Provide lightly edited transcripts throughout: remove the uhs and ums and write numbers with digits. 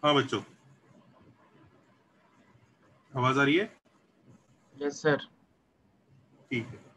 हाँ बच्चों, आवाज आ रही है? Yes sir. ठीक है।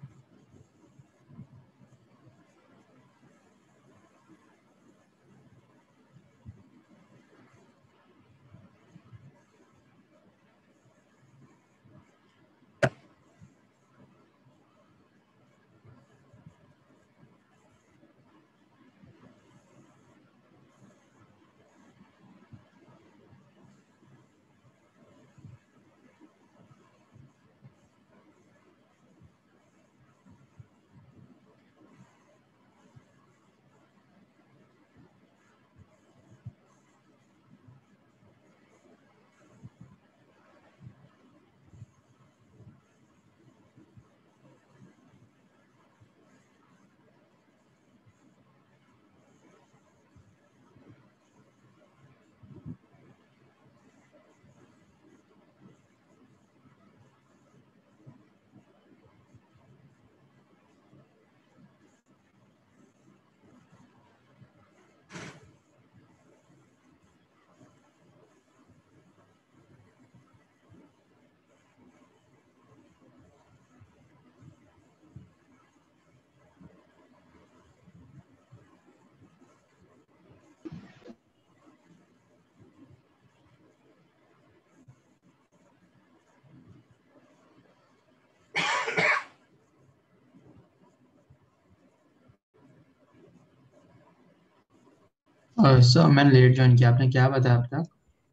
सर मैंने लेट ज्वाइन किया, आपने क्या बताया अब तक?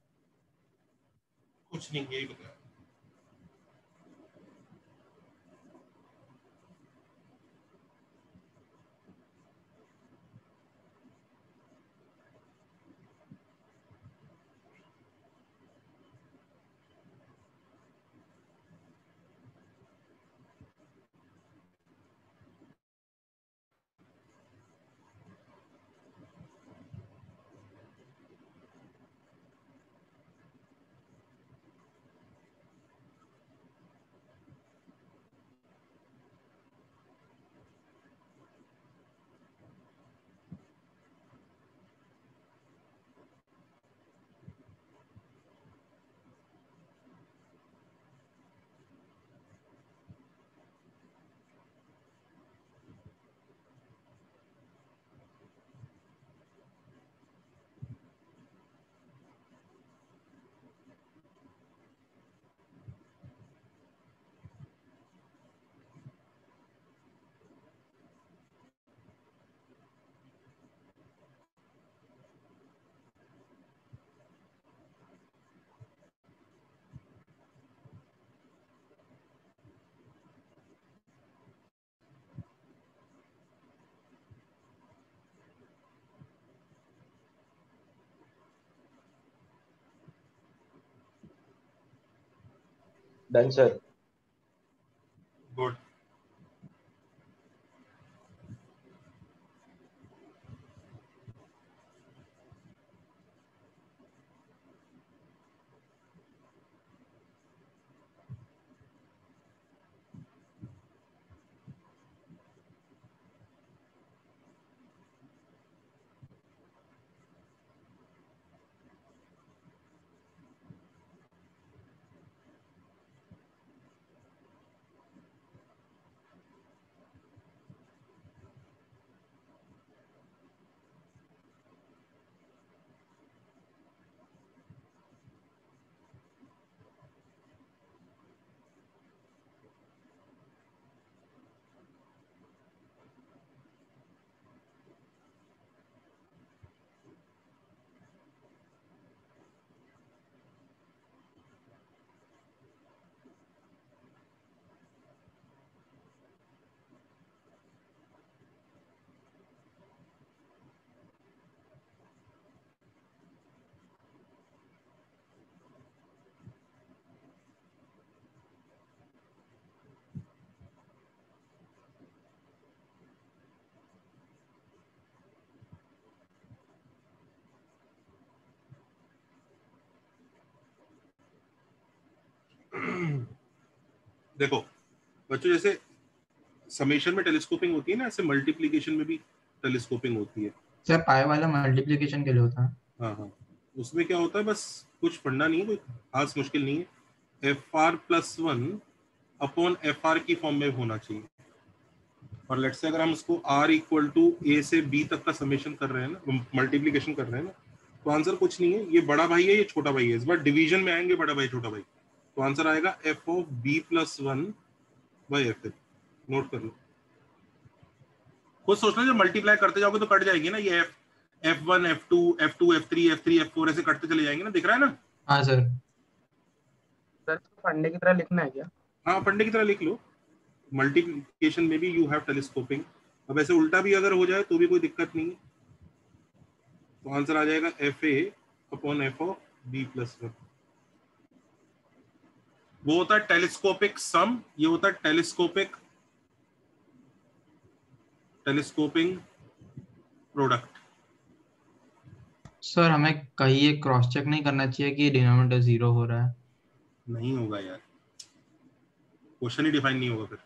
कुछ नहीं, यही बताया। Done sir. गुड। देखो बच्चों, जैसे समेशन में टेलीस्कोपिंग होती है ना, ऐसे मल्टीप्लिकेशन में भी टेलीस्कोपिंग होती है। सर पाई वाला मल्टीप्लिकेशन के लिए होता है। हाँ हाँ, उसमें क्या होता है, बस कुछ पढ़ना नहीं है, कोई खास मुश्किल नहीं है। FR+1 अपॉन FR की फॉर्म में होना चाहिए। और लेट्स से अगर हम उसको R इक्वल टू A से B तक का समेशन कर रहे हैं ना, मल्टीप्लीकेशन कर रहे हैं ना, तो आंसर कुछ नहीं है, ये बड़ा भाई है, ये छोटा भाई है। इस बार डिवीजन में आएंगे बड़ा भाई छोटा भाई, तो आंसर आएगा F(B+1)/F। नोट कर लो। खुद सोचना, जब मल्टीप्लाई करते जाओगे तो कट जाएगी ना, ये F1 F2 F2 F3 F3 F4 ऐसे कटते चले जाएंगे ना, दिख रहा है ना। हाँ सर। सर इसको पढ़ने की तरह लिखना है क्या? हाँ, पढ़ने की तरह लिख लो। मल्टीप्लिकेशन में भी यू हैव टेलीस्कोपिंग। अब ऐसे उल्टा भी अगर हो जाए तो भी कोई दिक्कत नहीं है, तो आंसर आ जाएगा FA/F(B+1)। वो होता है टेलीस्कोपिक सम, ये होता है टेलीस्कोपिंग प्रोडक्ट। सर हमें कहीं ये क्रॉस चेक नहीं करना चाहिए कि डिनोमिनेटर 0 हो रहा है? नहीं होगा यार, क्वेश्चन ही डिफाइन नहीं होगा फिर।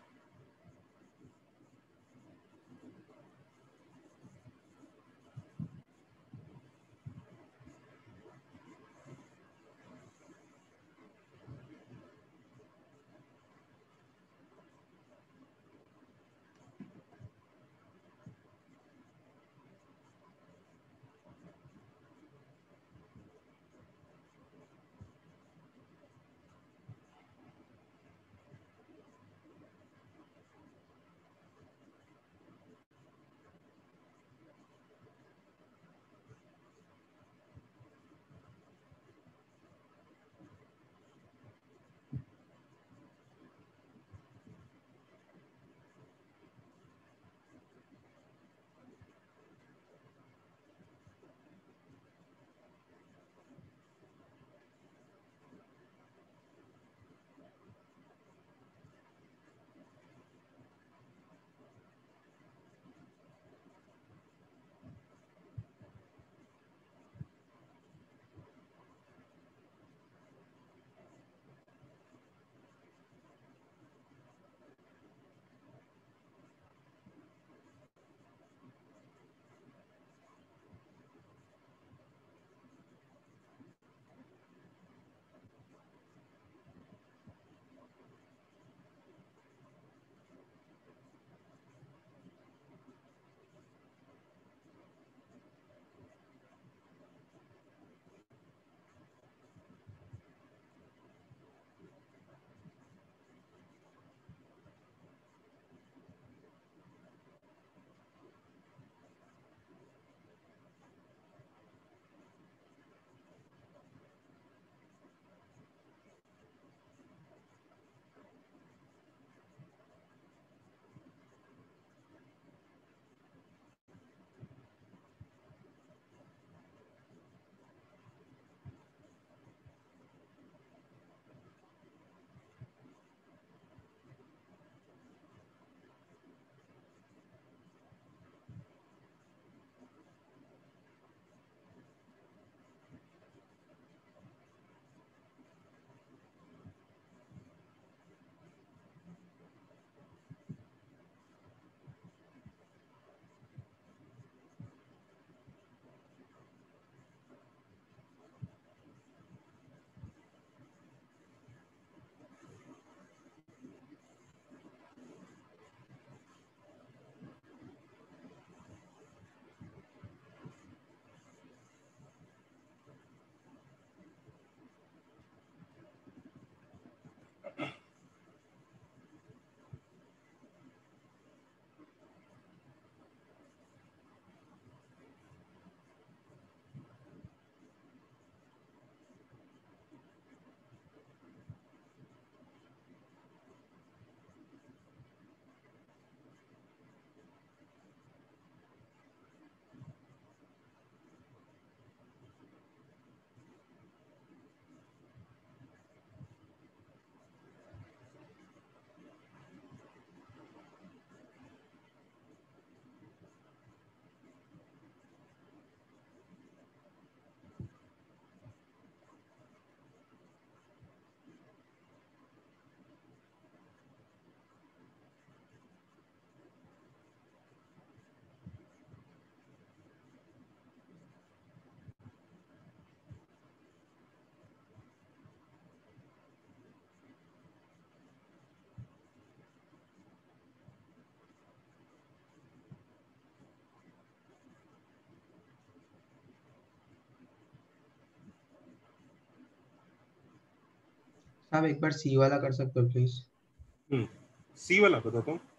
आप एक बार सी वाला कर सकते हो प्लीज? सी वाला बताता हूँ।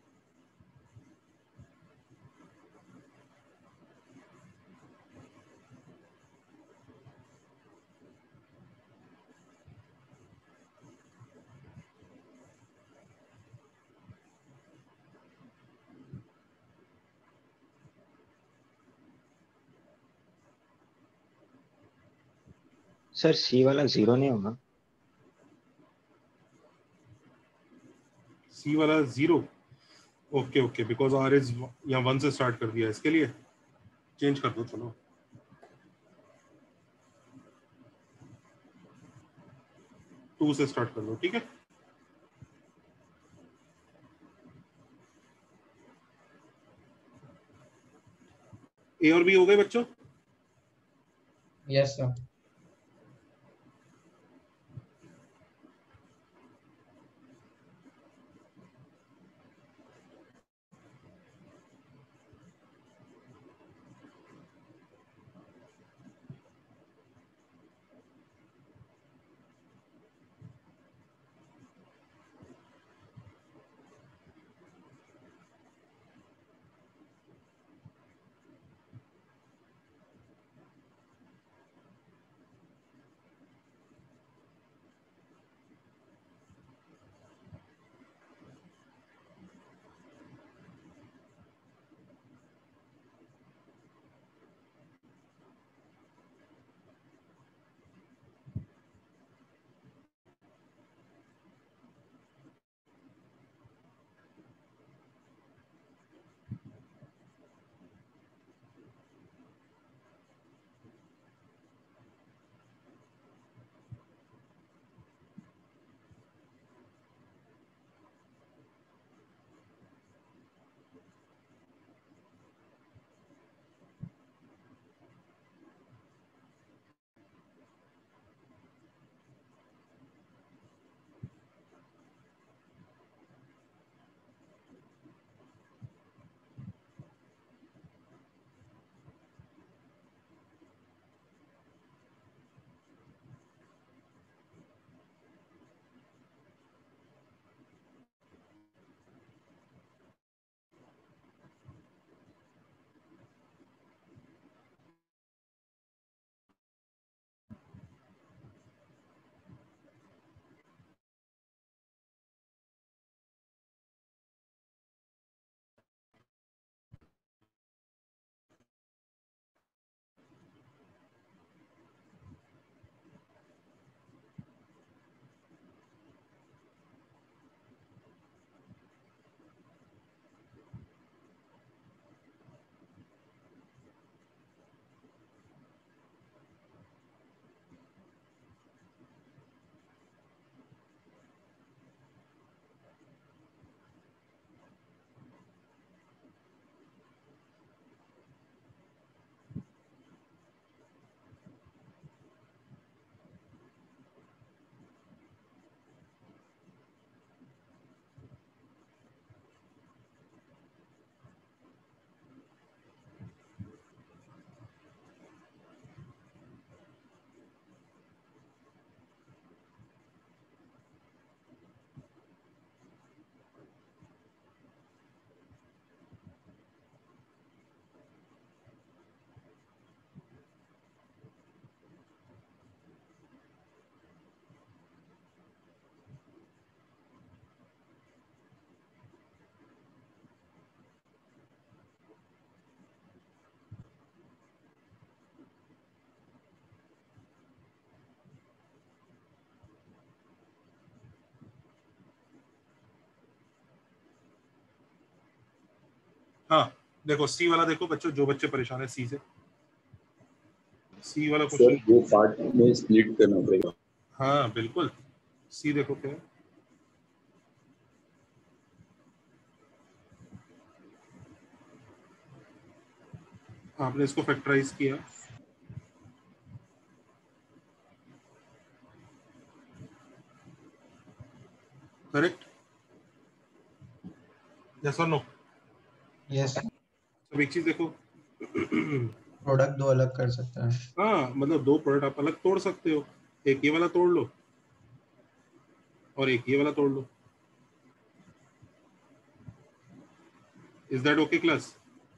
सर सी वाला 0 नहीं होगा? सी वाला 0, okay okay, because R is यहाँ 1 से स्टार्ट कर दिया, इसके लिए चेंज कर दो। चलो 2 से स्टार्ट कर दो, ठीक है। ए और बी हो गए बच्चों? Yes sir. हाँ देखो सी वाला, देखो बच्चों जो बच्चे परेशान है सी से, सी वाला सर क्वेश्चन। दो पार्ट में स्प्लिट करना पड़ेगा। हाँ बिल्कुल, सी देखो क्या है। आपने इसको फैक्टराइज किया, करेक्ट? यस और नो? यस। अब एक चीज देखो, प्रोडक्ट दो अलग कर सकते हैं। हाँ मतलब दो प्रोडक्ट आप अलग तोड़ सकते हो, एक ये वाला तोड़ लो, और एक ये वाला तोड़ लो। Is that okay class?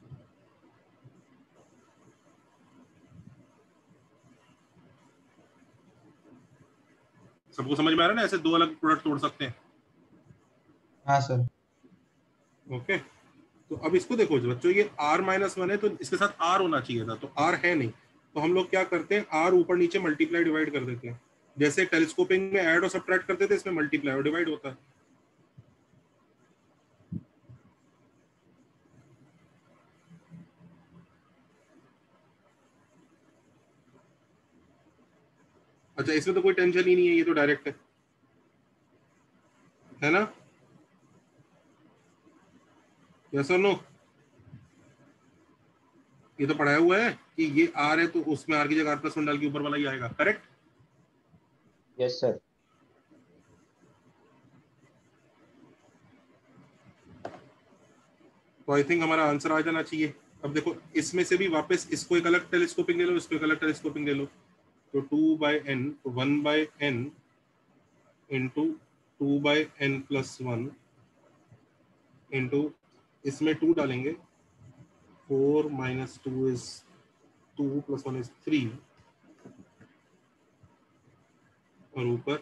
सबको समझ में आ रहा है ना? ऐसे दो अलग प्रोडक्ट तोड़ सकते हैं। हाँ सर। ओके, तो अब इसको देखो बच्चों, ये r-1 है तो इसके साथ r होना चाहिए था, तो r है नहीं, तो हम लोग क्या करते हैं, r ऊपर नीचे मल्टीप्लाई डिवाइड कर देते हैं। जैसे टेलीस्कोपिंग में ऐड और सब्ट्रैक्ट करते थे, इसमें मल्टीप्लाई और डिवाइड होता है। अच्छा, इसमें तो कोई टेंशन ही नहीं है, ये तो डायरेक्ट है ना? यस और नो? ये तो पढ़ाया हुआ है कि ये r है तो उसमें r की जगह r+1 डाल के ऊपर वाला ही आएगा, करेक्ट? Yes sir. तो आई थिंक हमारा आंसर आ जाना चाहिए। अब देखो, इसमें से भी वापस इसको एक अलग टेलीस्कोपिंग ले लो, इसको एक अलग टेलीस्कोपिंग ले लो, तो 2/n, 1/n into 2/n+1 into, इसमें 2 डालेंगे, 4 - 2 इज 2 + 1 इज 3, और ऊपर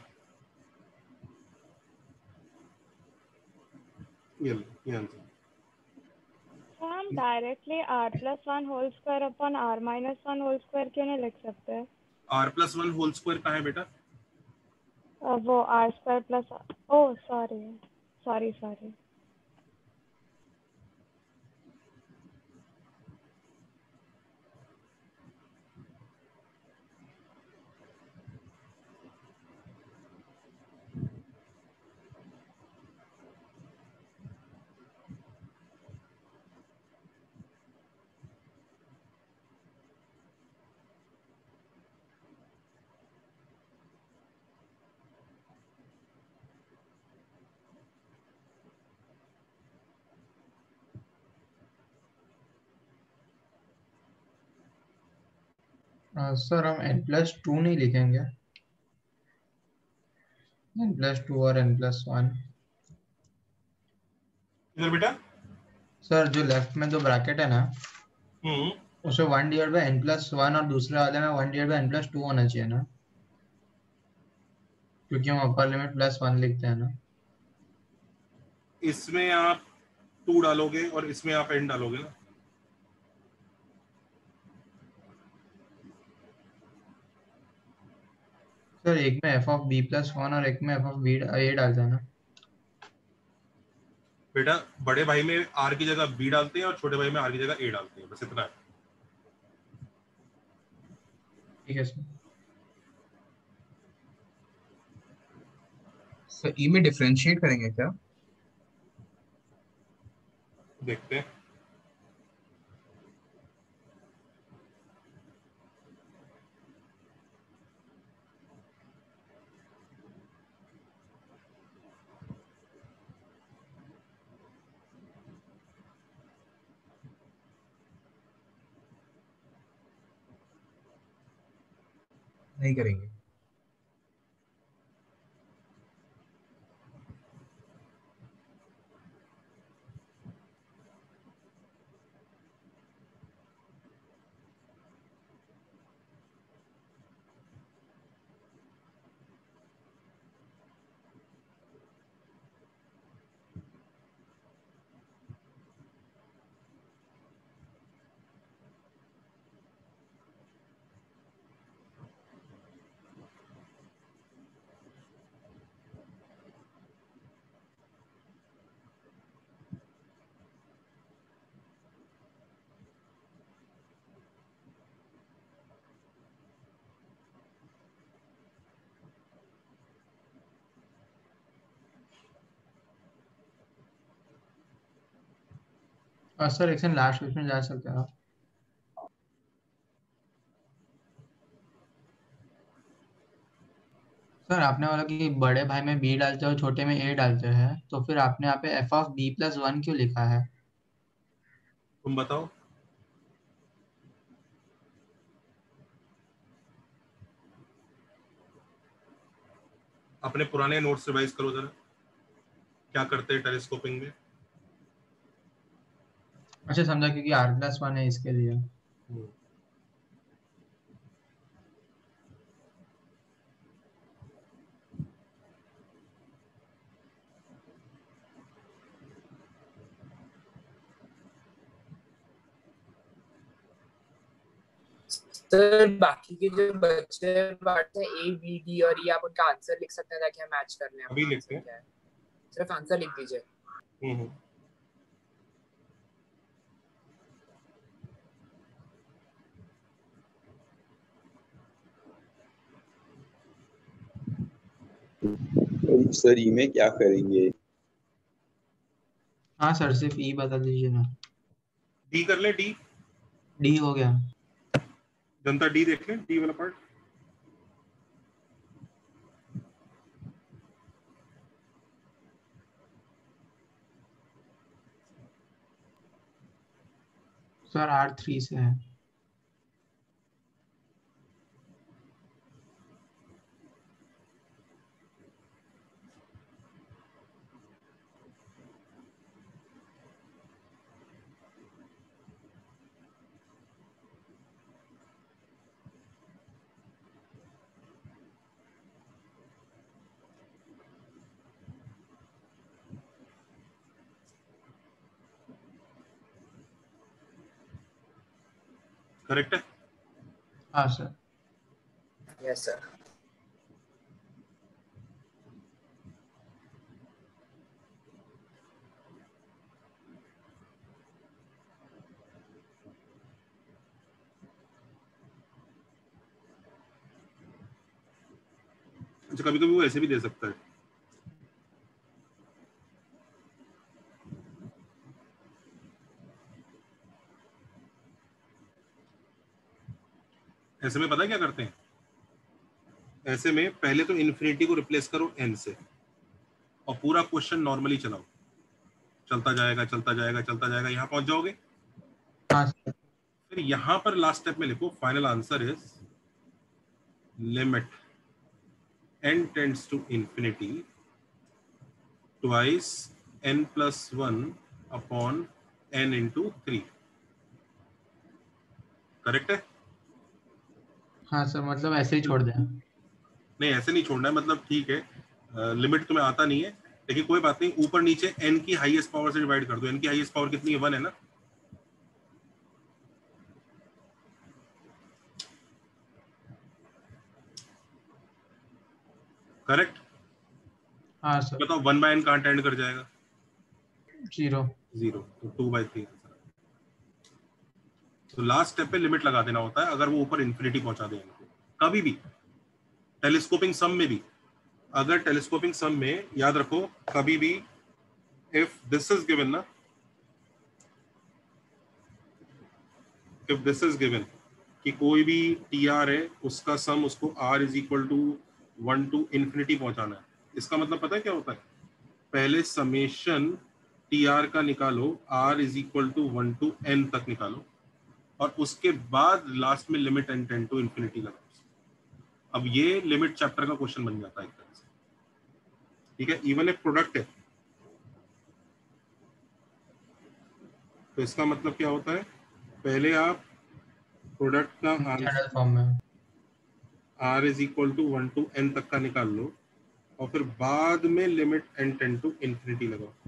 ये आंसर। तो हम directly r+1 whole square upon r-1 whole square क्यों नहीं लिख सकते? r+1 होल स्क्वायर कहाँ है बेटा? वो r² plus, oh sorry sorry sorry, sir हम n+2 नहीं लिखेंगे, n+2 और n+1। इधर बेटा। सर जो लेफ्ट में जो ब्रैकेट है ना, हम्म, उसमें 1/n+1 और दूसरे वाले में 1/n+2 होना चाहिए ना, क्योंकि हम अपर लिमिट +1 लिखते हैं ना। इसमें आप 2 डालोगे और इसमें आप n डालोगे ना। सर एक में f(b+1) और एक में f(b) a डालते हैं ना। बेटा, बड़े भाई में r की जगह b डालते हैं और छोटे भाई में r की जगह a डालते हैं, बस इतना है। ठीक है सर। सर ई में डिफरेंशिएट करेंगे क्या? देखते हैं। नहीं करेंगे। सर एक सेकंड, लास्ट क्वेश्चन जा सकते हैं आप? सर आपने बोला कि बड़े भाई में b डालते हैं और छोटे में a डालते हैं, तो फिर आपने यहाँ पे f(b+1) क्यों लिखा है? तुम बताओ। अपने पुराने नोट्स रिवाइज करो जरा, क्या करते हैं टेलीस्कोपिंग में। अच्छा समझा, क्योंकि r+1 है इसके लिए। सर बाकी के जो बचे पार्ट है ए बी डी और ये, आप उनका आंसर लिख सकते हैं ताकि हम मैच कर लें। अभी लिखते हैं। क्या है, सिर्फ आंसर लिख दीजिए। सर ई में क्या करेंगे? हाँ सर, सिर्फ ई बता दीजिए ना। डी कर ले, डी। डी हो गया। जनता डी देख ले, डी वाला पार्ट। सर r3 से है। करेक्ट है? हाँ सर। Yes sir. अच्छा, कभी कभी वो ऐसे भी दे सकता है। ऐसे में पता है क्या करते हैं, ऐसे में पहले तो इन्फिनिटी को रिप्लेस करो n से और पूरा क्वेश्चन नॉर्मली चलाओ, चलता जाएगा चलता जाएगा चलता जाएगा, यहाँ पहुंच जाओगे। हाँ सर। फिर यहाँ पर लास्ट स्टेप में लिखो final answer is limit n tends to infinity twice n+1 upon n into 3। Correct है? हाँ सर, मतलब ऐसे ही छोड़ दें। नहीं, ऐसे नहीं छोड़ना है, मतलब ठीक है, लिमिट तुम्हें आता नहीं है लेकिन कोई बात नहीं, ऊपर नीचे n की हाईएस्ट पावर से डिवाइड कर दो। n की हाईएस्ट पावर कितनी है? 1 है ना। करेक्ट? हाँ सर। बताओ 1/n कहाँ टेंड कर जाएगा? 0। 0, तो 2/3। तो लास्ट स्टेप पे लिमिट लगा देना होता है अगर वो ऊपर इन्फिनिटी पहुंचा दे इनको। कभी भी टेलीस्कोपिंग सम में भी, अगर टेलीस्कोपिंग सम में याद रखो कभी भी इफ दिस इज गिवन ना, इफ दिस इज गिवन कि कोई भी TR है उसका सम उसको R is equal to 1 to infinity पहुंचाना है, इसका मतलब पता है क्या होता है? पहले समेशन TR का निकालो, R is equal to 1 to n तक निकालो और उसके बाद लास्ट में limit n tend to infinity लगाओ। अब ये लिमिट चैप्टर का क्वेश्चन बन जाता है एक तरह से, ठीक है। इवन एक प्रोडक्ट है तो इसका मतलब क्या होता है, पहले आप प्रोडक्ट का जनरल फॉर्म में R is equal to 1 to n तक का निकाल लो और फिर बाद में limit n tend to infinity लगाओ।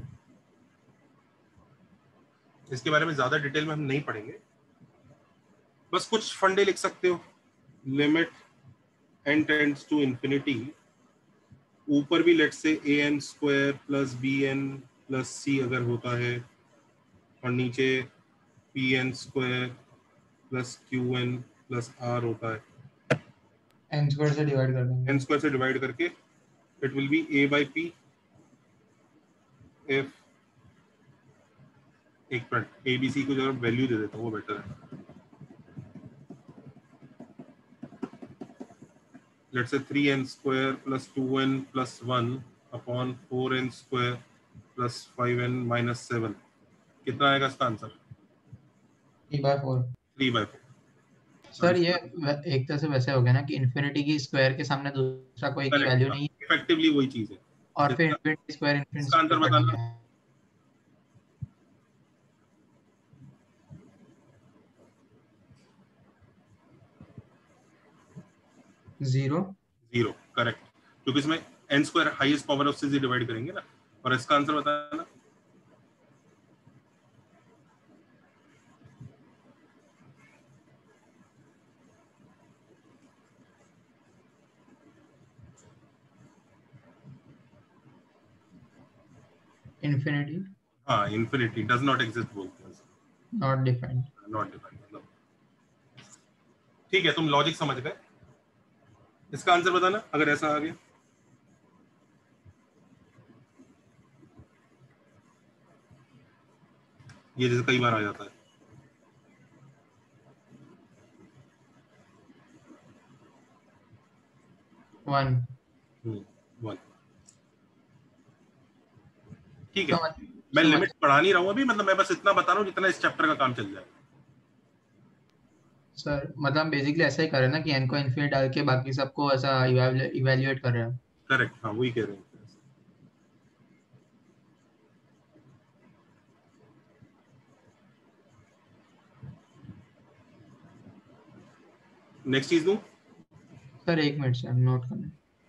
इसके बारे में ज्यादा डिटेल में हम नहीं पढ़ेंगे, बस कुछ फंडे लिख सकते हो। Limit n tends to infinity, ऊपर भी लेट से an² + bn + c अगर होता है और नीचे pn² + qn + r होता है, n² से डिवाइड कर देंगे। n² से डिवाइड करके it will be a/p। if एक मिनट, abc को जरा वैल्यू दे देता हूँ, वो बेटर है। Let's say 3n² + 2n + 1 upon 4n² + 5n - 7, कितना आएगा इसका आंसर? 3/4। 3/4। सर ये एक तरह से वैसे हो गया ना कि इन्फिनिटी की स्क्वायर के सामने दूसरा कोई की वैल्यू नहीं है, इफेक्टिवली वही चीज है। और फिर इन्फिनिटी स्क्वायर इसका आंसर बताना। जीरो। जीरो करेक्ट, क्योंकि इसमें n स्क्वायर हाईएस्ट पावर उससे से डिवाइड करेंगे ना। और इसका आंसर बताना। इन्फिनिटी हाँ, इन्फिनिटी डज नॉट एग्जिस्ट बोलते हैं, नॉट डिफाइंड। नॉट डिफाइंड मतलब। ठीक है, तुम लॉजिक समझ गए। इसका आंसर बताना अगर ऐसा आ गया। ये जैसे कई बार आ जाता है। वन। वन। ठीक है, समझ मैं समझ लिमिट पढ़ा नहीं रहा हूँ अभी, मतलब मैं बस इतना बता रहा हूँ जितना इस चैप्टर का काम चल जाए। सर मतलब बेसिकली ऐसा ही कर रहे हैं ना कि n को इन्फिनिटी डाल के बाकी सबको ऐसा इवेल्युएट कर रहे हैं। करेक्ट, हाँ वही कह रहे हैं। नेक्स्ट चीज दूं? सर एक मिनट सर नोट करना।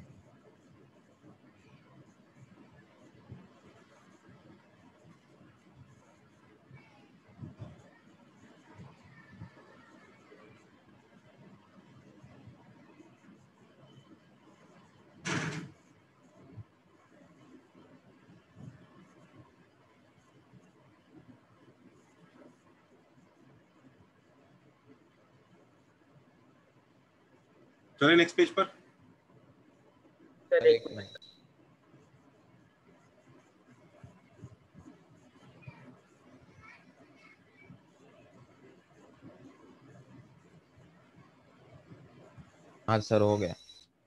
चले नेक्स्ट पेज पर। सर एक मिनट। हाँ सर हो गया।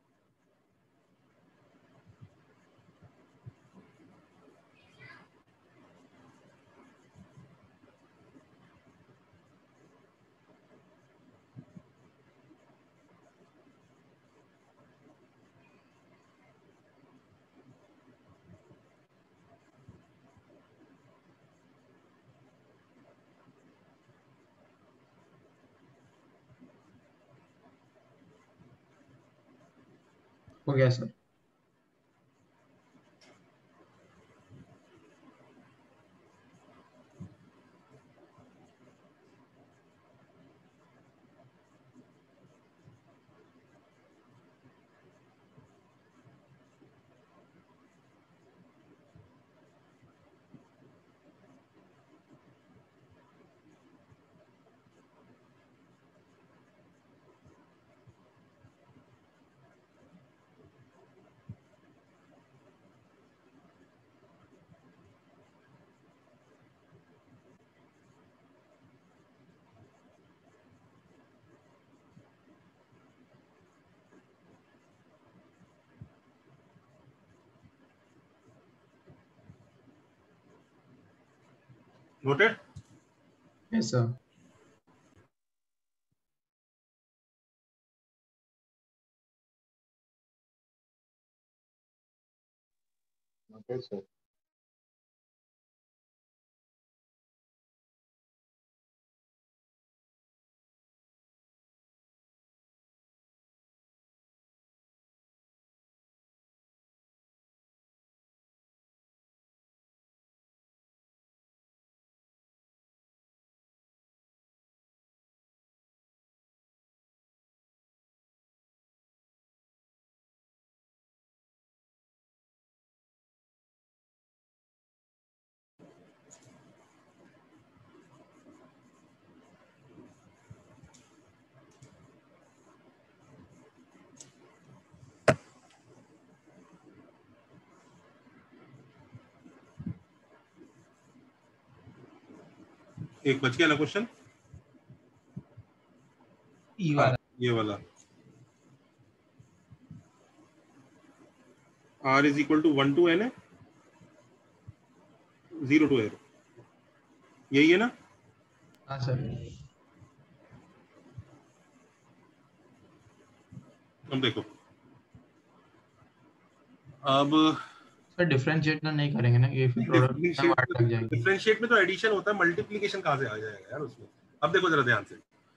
हो गया sir. Noted. Yes sir. Okay sir. एक बच गया ना क्वेश्चन, ई वाला। ये वाला। r is equal to 1 to n है, 0 टू n, यही है ना? हाँ सर। अब देखो, अब सर डिफरेंशिएट तो नहीं करेंगे ना, ये फिर प्रोडक्ट में वाट लग जाएगी। डिफरेंशिएट में तो एडिशन होता है, मल्टीप्लिकेशन कहाँ से आ जाएगा यार उसमें। अब देखो जरा ध्यान से,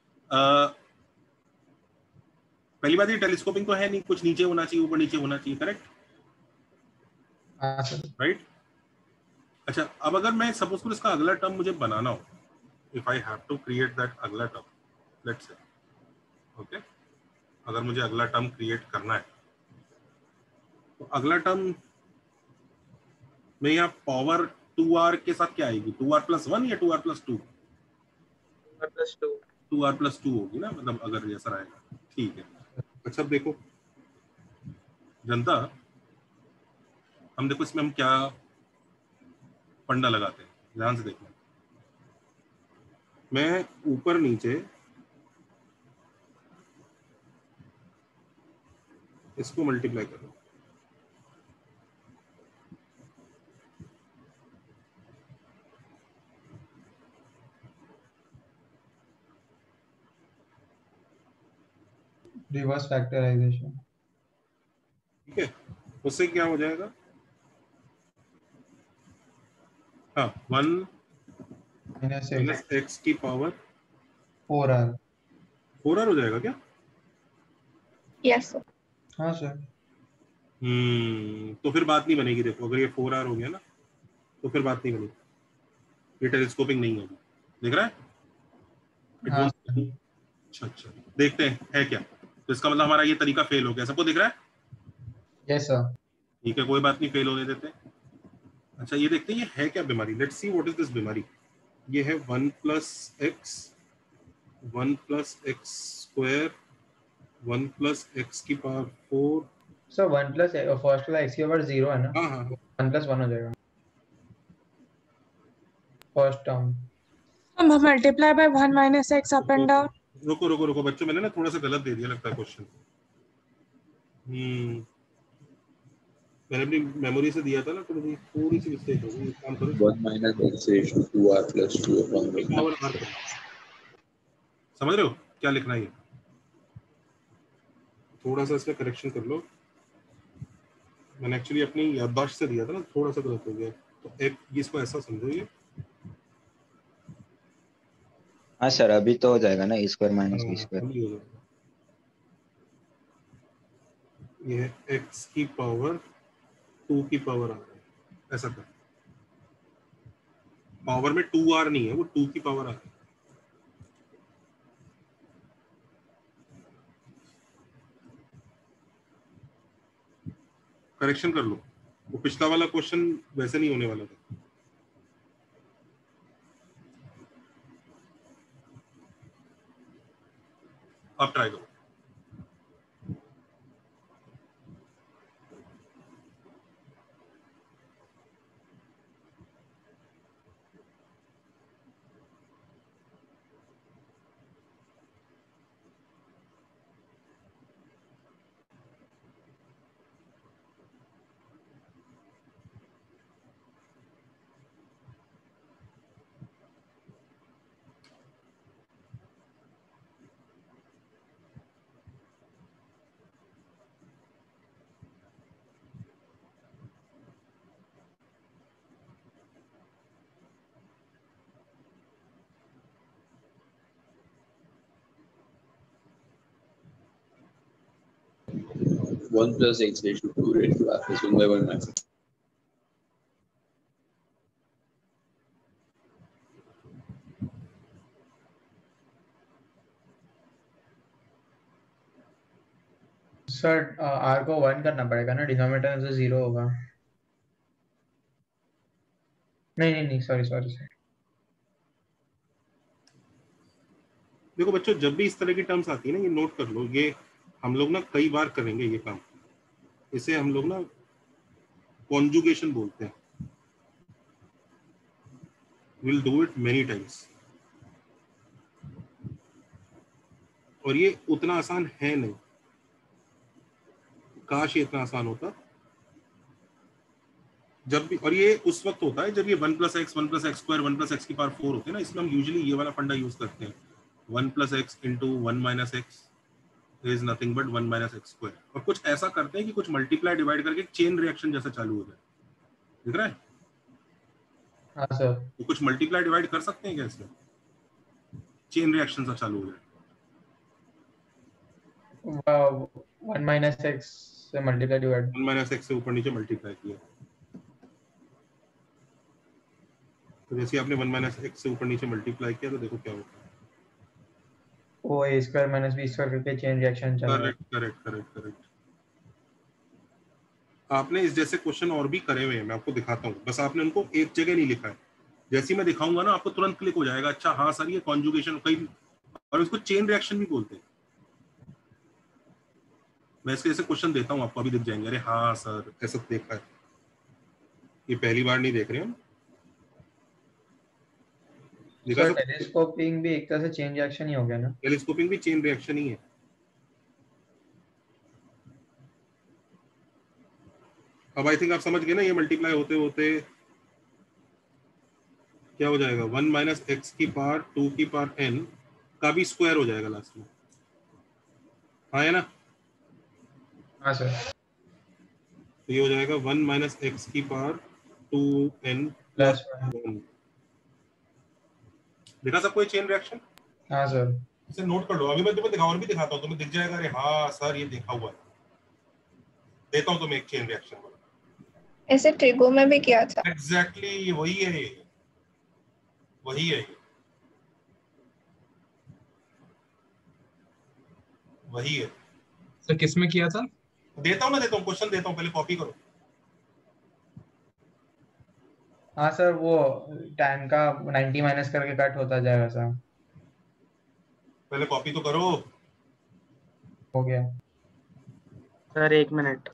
पहली बात ये टेलीस्कोपिंग तो है नहीं, कुछ नीचे होना चाहिए, ऊपर नीचे होना चाहिए, करेक्ट? हाँ सर। राइट। अच्छा, अब अगर मैं सपोज करो इसका अगला टर्म मुझे बनाना हो, if I have to create that अगला टर्म, लेट्स से, ओके, अगर मुझे अगला टर्म क्रिएट करना है तो अगला टर्म में यहाँ पावर 2r के साथ क्या आएगी? 2r+1 या 2r+2? 2r+2 2r+2 होगी ना, मतलब अगर ये सर आएगा, ठीक है। अच्छा देखो जनता, हम देखो इसमें हम क्या फंडा लगाते हैं, ध्यान से देखना। मैं ऊपर नीचे इसको मल्टीप्लाई कर रहा हूं, रिवर्स फैक्टराइजेशन, ठीक है। उससे क्या हो जाएगा? हाँ, 1 माइनस x की पावर 4r। 4r हो जाएगा क्या? Yes sir. हाँ सर। तो फिर बात नहीं बनेगी। देखो अगर ये 4r हो गया ना तो फिर बात नहीं बनेगी, ये टेलीस्कोपिंग नहीं होगी, दिख रहा है? हाँ। अच्छा देखते हैं है क्या। तो इसका मतलब हमारा ये तरीका फेल हो गया, सबको दिख रहा है? Yes sir. ठीक है, कोई बात नहीं, फेल होने देते हैं। अच्छा ये देखते हैं ये है क्या बीमारी, let's see what is this बीमारी। ये है 1+x 1+x², 1+x की पावर 4। सर 1 प्लस फर्स्ट वाला x की पावर 0 है ना? हाँ 1+1 हो जाएगा फर्स्ट टर्म। हम multiply by 1 - x up and down. रुको बच्चों, मैंने ना थोड़ा सा गलत दे दिया लगता है क्वेश्चन। मैंने अपनी मेमोरी से दिया था ना, तो मुझे थोड़ी सी मिस्टेक हो गई। काम करो 1 - x²(2r+2) पावर r, समझ रहे हो क्या लिखना है? ये थोड़ा सा इसमें करेक्शन कर लो, मैंने एक्चुअली अपनी याददाश्त से दिया था ना, थोड़ा सा गलत हो गया। तो एक इसको ऐसा समझो, हाँ सर, अभी तो हो जाएगा ना, a² - b²। ये है x की पावर 2 की पावर r, ऐसा कर। पावर में 2r नहीं है, वो 2 की पावर r है। करेक्शन कर लो, वो पिछला वाला क्वेश्चन वैसे नहीं होने वाला था। अब ट्राई करो। One plus x raised to 2 raised to r plus 1 by 1 minus. Sir r को 1 करना पड़ेगा ना, डिनोमिनेटर में से 0 होगा। नहीं सॉरी सर। देखो बच्चों, जब भी इस तरह की टर्म्स आती है ना, ये नोट कर लो, ये हम लोग ना कई बार करेंगे ये काम। इसे हम लोग ना कॉन्जुगेशन बोलते हैं। Will do it many times. और ये उतना आसान है नहीं, काश ये इतना आसान होता। जब भी, और ये उस वक्त होता है जब ये 1+x 1+x² 1+x की पावर 4 होते हैं ना, इसमें हम यूजुअली ये वाला फंडा यूज करते हैं, 1+x × 1 - x is nothing but 1 minus x square. और कुछ ऐसा करते हैं कि कुछ मल्टीप्लाई डिवाइड करके चेन रिएक्शन जैसा चालू हो जाए, दिख रहा है? हाँ सर। तो कुछ मल्टीप्लाई डिवाइड कर सकते हैं क्या इसमें, चेन रिएक्शन सा चालू हो जाए? 1 माइनस एक्स से मल्टीप्लाई डिवाइड। 1 माइनस एक्स से ऊपर नीचे मल्टीप्लाई किया, तो जैसे आपने 1 माइनस एक्स से ऊपर नीचे मल्टीप्लाई किया तो देखो क्या होता है। वो a square minus b square करके चेन रिएक्शन चल रहा है। Correct correct correct correct. आपने इस जैसे क्वेश्चन और भी करे हुए हैं, मैं आपको दिखाता हूँ, बस आपने उनको एक जगह नहीं लिखा है। जैसे ही मैं दिखाऊंगा ना आपको तुरंत क्लिक हो जाएगा, अच्छा हाँ सर ये कॉन्जुगेशन कई, और इसको चेन रिएक्शन भी बोलते हैं। मैं इसके जैसे क्वेश्चन देता हूँ आपको, अभी दिख जाएंगे, अरे हाँ सर ऐसा देखा है, ये पहली बार नहीं देख रहे हम। देखा सर सर, टेलीस्कोपिंग भी एक तरह से चेन रिएक्शन ही हो गया ना। टेलीस्कोपिंग भी चेन रिएक्शन ही है। अब आई थिंक आप समझ गए ना, ये मल्टीप्लाई होते होते क्या हो जाएगा, 1 माइनस एक्स की पावर 2 की पावर n का भी स्क्वायर हो जाएगा लास्ट में, हाँ है ना? हाँ सर। तो ये हो जाएगा 1 माइनस एक्स की पावर 2n प्लस प्लस 1। देखा सबको ये चेन रिएक्शन? हाँ सर। इसे नोट कर लो, अभी मैं तुम्हें दिखाऊं, और भी दिखाता हूँ, तुम्हें दिख जाएगा, अरे हाँ सर ये देखा हुआ है। देता हूँ तुम्हें एक चेन रिएक्शन वाला, ऐसे ट्रिगो में भी किया था। एग्जैक्टली वही है ये, वही है ये, वही है। सर किस में किया था? देता हूँ, मैं देता हूँ क्वेश्चन देता हूँ, पहले कॉपी करो। हाँ सर, वो टाइम का 90 माइनस करके कट होता जाएगा सर। पहले कॉपी तो करो। हो गया सर 1 मिनट।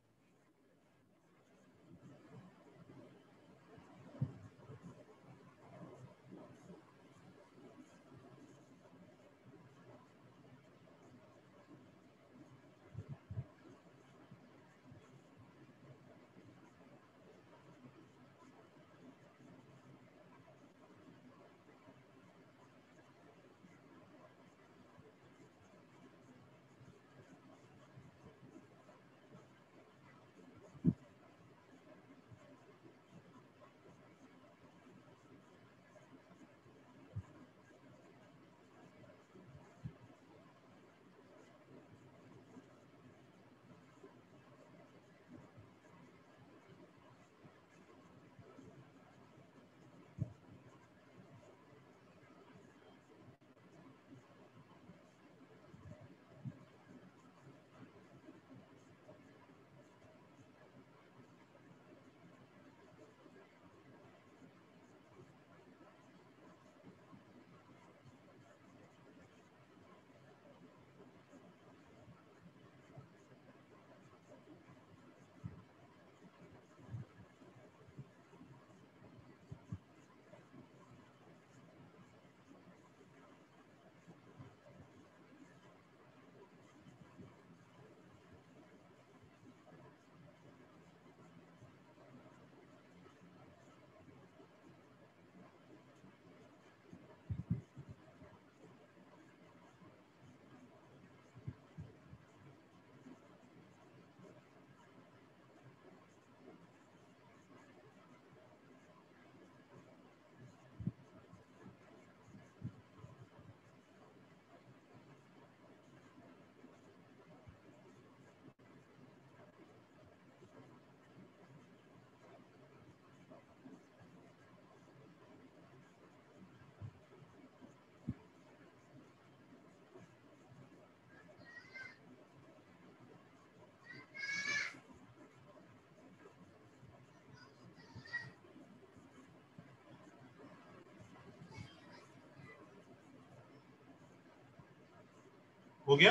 हो गया,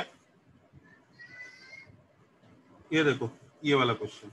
ये देखो ये वाला क्वेश्चन,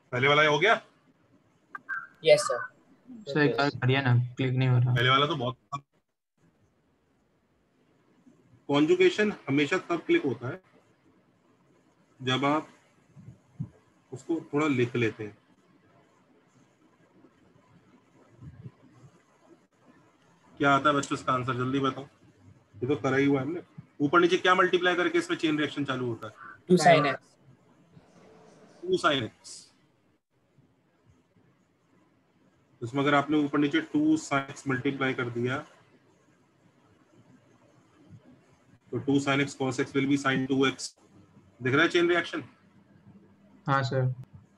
पहले वाला हो गया? Yes sir. सर एक बार करिए ना, क्लिक नहीं हो रहा। पहले वाला तो बहुत। कॉन्जुगेशन हमेशा तब क्लिक होता है जब आप उसको थोड़ा लिख लेते हैं। क्या आता है बच्चों इसका आंसर, जल्दी बताओ। ये तो करा ही हुआ है हमने। ऊपर नीचे क्या मल्टीप्लाई करके इसमें चेन रिएक्शन चालू होता है? 2 sin x। 2 sin x। इसमें अगर आपने ऊपर नीचे 2 sin x मल्टीप्लाई कर दिया तो 2 sin x cos x will be sin 2x। दिख रहा है चेन रिएक्शन? हाँ सर।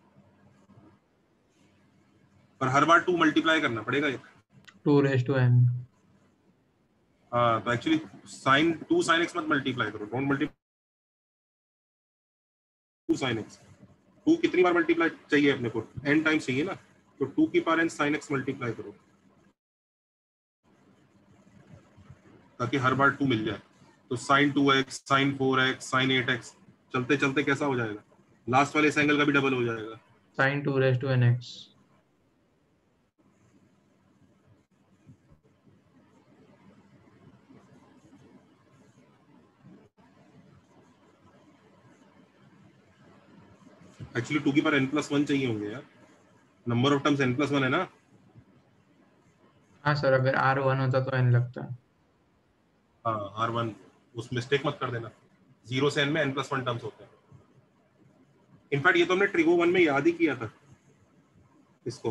पर हर बार 2 मल्टीप्लाई करना पड़ेगा एक। 2n। हाँ तो एक्चुअली sin 2 sin x मत मल्टीप्लाई करो, डोंट मल्टीप्लाई 2 sin x। 2 कितनी बार मल्टीप्लाई चाहिए अपने को? n टाइम्स चाहिए ना, तो 2 की power n sin x multiply करो ताकि हर बार 2 मिल जाए। तो sin 2x, sin 4x, sin 8x चलते चलते कैसा हो जाएगा? लास्ट वाले इस एंगल का भी डबल हो जाएगा। sin 2n(x). एक्चुअली 2 की पावर n+1 चाहिए होंगे यार। नंबर ऑफ टर्म्स n+1 है ना? हाँ सर, अगर r1 होता तो n लगता है। हाँ r1, उस मिस्टेक मत कर देना। 0 से n में n+1 टर्म्स होते हैं। इनफैक्ट ये तो हमने ट्रिगो 1 में याद ही किया था इसको,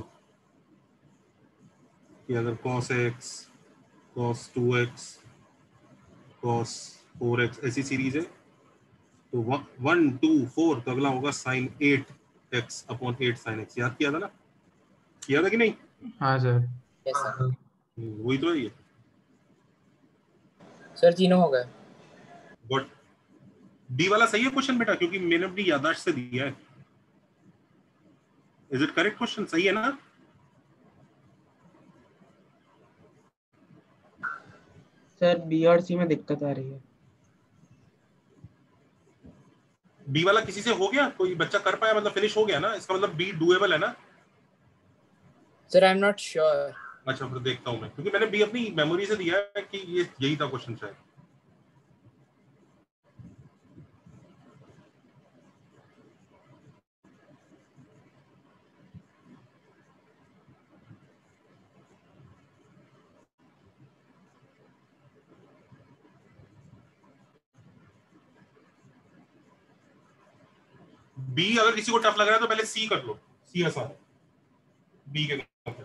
कि अगर cos x, cos 2x, cos 4x ऐसी सीरीज है तो 1 2 4 तो अगला होगा sin 8x upon 8 sin x। याद किया था ना? किया था कि नहीं? हाँ सर। Yes sir. वही तो है ये। सर तीनों हो गए। बट डी वाला सही है क्वेश्चन बेटा, क्योंकि मैंने अपनी याददाश्त से दिया है। Is it correct question? सही है ना? सर बी और सी में दिक्कत आ रही है। बी वाला किसी से हो गया? कोई बच्चा कर पाया, मतलब फिनिश हो गया ना? इसका मतलब बी डूएबल है ना? Sir I am not sure. अच्छा फिर देखता हूं मैं, क्योंकि मैंने बी अपनी मेमोरी से दिया है कि ये यही था क्वेश्चन शायद। बी अगर किसी को टफ लग रहा है तो पहले सी कर लो, सी आसान है बी के कंपेयर।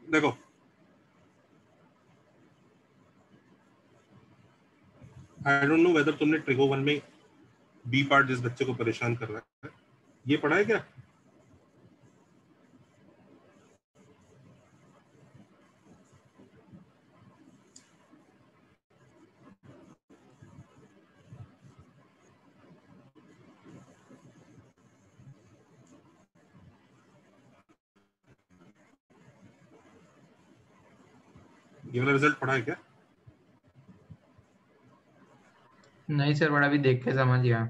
देखो आई डोंट नो वेदर तुमने ट्रिगो 1 में बी पार्ट जिस बच्चे को परेशान कर रहा है ये पढ़ा है क्या? ये वाला रिजल्ट पढ़ा है क्या? नहीं सर, बड़ा भी देख के समझ गया।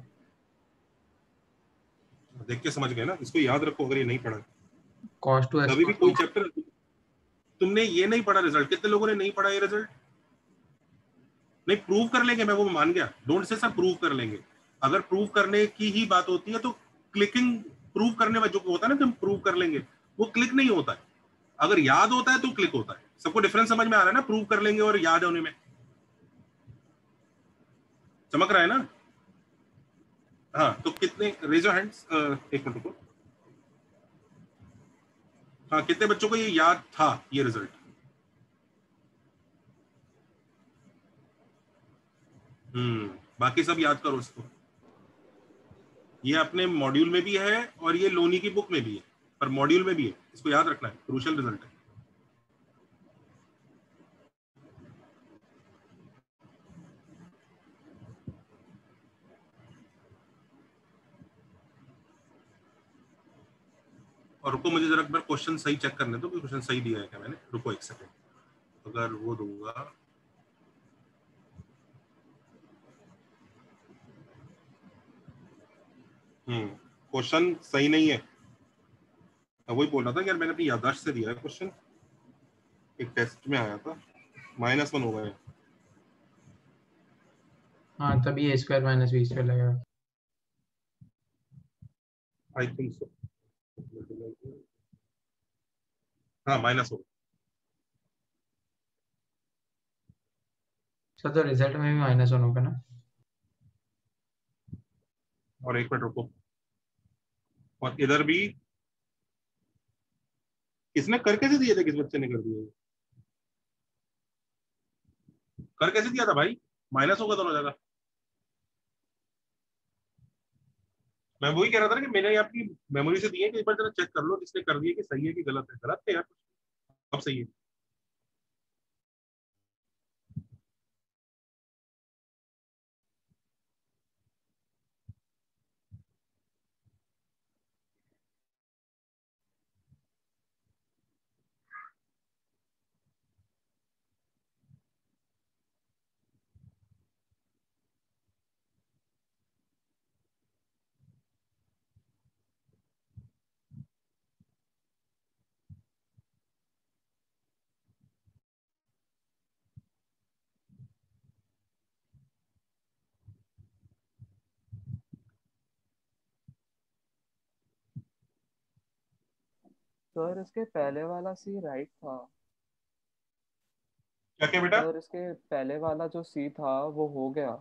देख के समझ गए ना, इसको याद रखो अगर ये नहीं पढ़ा। कॉस टू कभी भी कोई चैप्टर तुमने ये नहीं पढ़ा रिजल्ट, कितने लोगों ने नहीं पढ़ा ये रिजल्ट? नहीं प्रूव कर लेंगे, मैं वो मान गया, डोंट से सब प्रूव कर लेंगे। अगर प्रूव करने की ही बात होती है तो क्लिकिंग प्रूव करने में जो होता है ना, तुम प्रूव कर लेंगे, वो क्लिक नहीं होता है। अगर याद होता है तो क्लिक होता है। सबको डिफरेंस समझ में आ रहा है ना, प्रूव कर लेंगे और याद होने में? चमक रहा है ना? हाँ तो कितने, रेज योर हैंड्स, एक मिनट रुको। हाँ कितने बच्चों को ये याद था ये रिजल्ट? बाकी सब याद करो इसको। ये अपने मॉड्यूल में भी है और ये लोनी की बुक में भी है, पर मॉड्यूल में भी है, इसको याद रखना है, क्रूशियल रिजल्ट है। और रुको मुझे जरा एक बार क्वेश्चन सही चेक करने दो कि क्वेश्चन सही दिया है क्या मैंने। रुको एक सेकंड, अगर वो दूंगा क्वेश्चन सही नहीं है। वही बोल रहा था कि यार मैंने अपनी याददाश्त से दिया है क्वेश्चन, एक टेस्ट में आया था, -1 हो गया। हाँ तभी a² - b² लगेगा। I think so. हाँ माइनस हो। सर तो रिजल्ट में भी -1 होगा ना? और एक मिनट रुको, और इधर भी किसने कर कैसे दिए थे, किस बच्चे ने कर दिया? कर कैसे दिया था भाई? माइनस होगा दोनों जगह। मैं वही कह रहा था ना कि मैंने आपकी मेमोरी से दिए कि एक बार जरा चेक कर लो किसने कर दिया, कि सही है कि गलत है। गलत है यार, अब सही है। सर इसके पहले वाला सी राइट था। क्या क्या बेटा? सर इसके पहले वाला जो सी था वो हो गया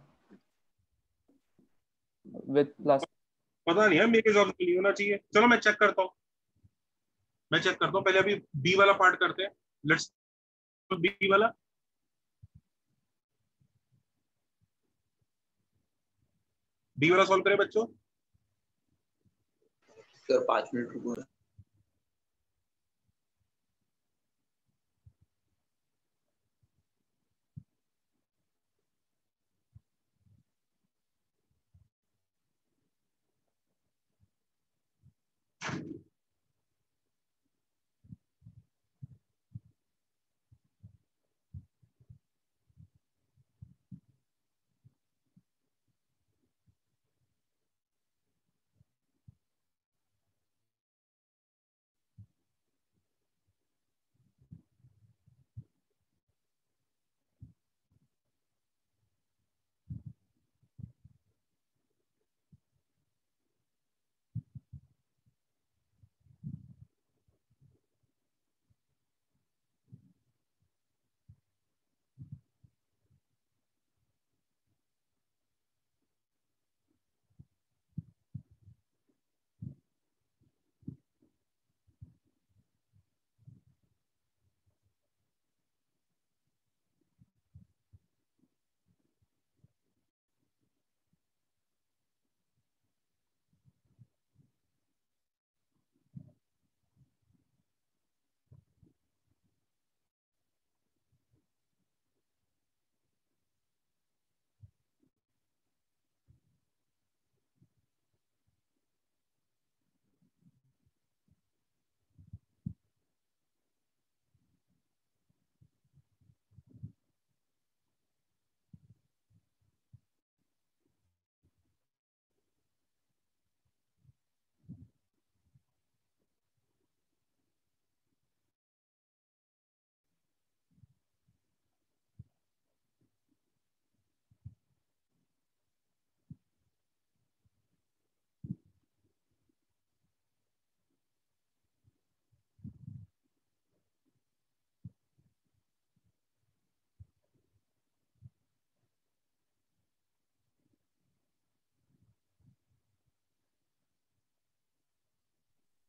विद प्लस। पता नहीं है, मेरे हिसाब से नहीं होना चाहिए। चलो मैं चेक करता हूँ, मैं चेक करता हूँ। पहले अभी बी वाला पार्ट करते हैं। लेट्स बी वाला। बी वाला सॉल्व करें बच्चों। सर 5 मिनट रुको।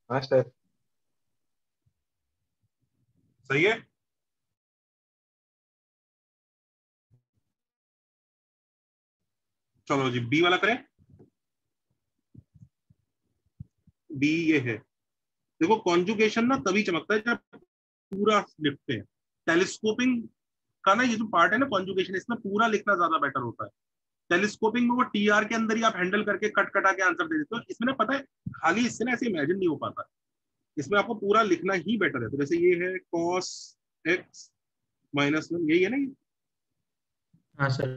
हाँ सर। सही है। चलो जी बी वाला करें। बी ये है, देखो कॉन्जुगेशन ना तभी चमकता है जब पूरा लिखते हैं। टेलीस्कोपिंग का ना ये जो पार्ट है ना कॉन्जुगेशन, इसमें पूरा लिखना ज्यादा बेटर होता है। टेलीस्कोपिंग में वो टीआर के अंदर ही आप हैंडल करके कट कटा के आंसर दे देते हो। इसमें ना पता है खाली इससे ना ऐसे इमेजिन नहीं हो पाता, इसमें आपको पूरा लिखना ही बेटर है। तो जैसे ये है cos x -1, यही है ना ये? हाँ सर।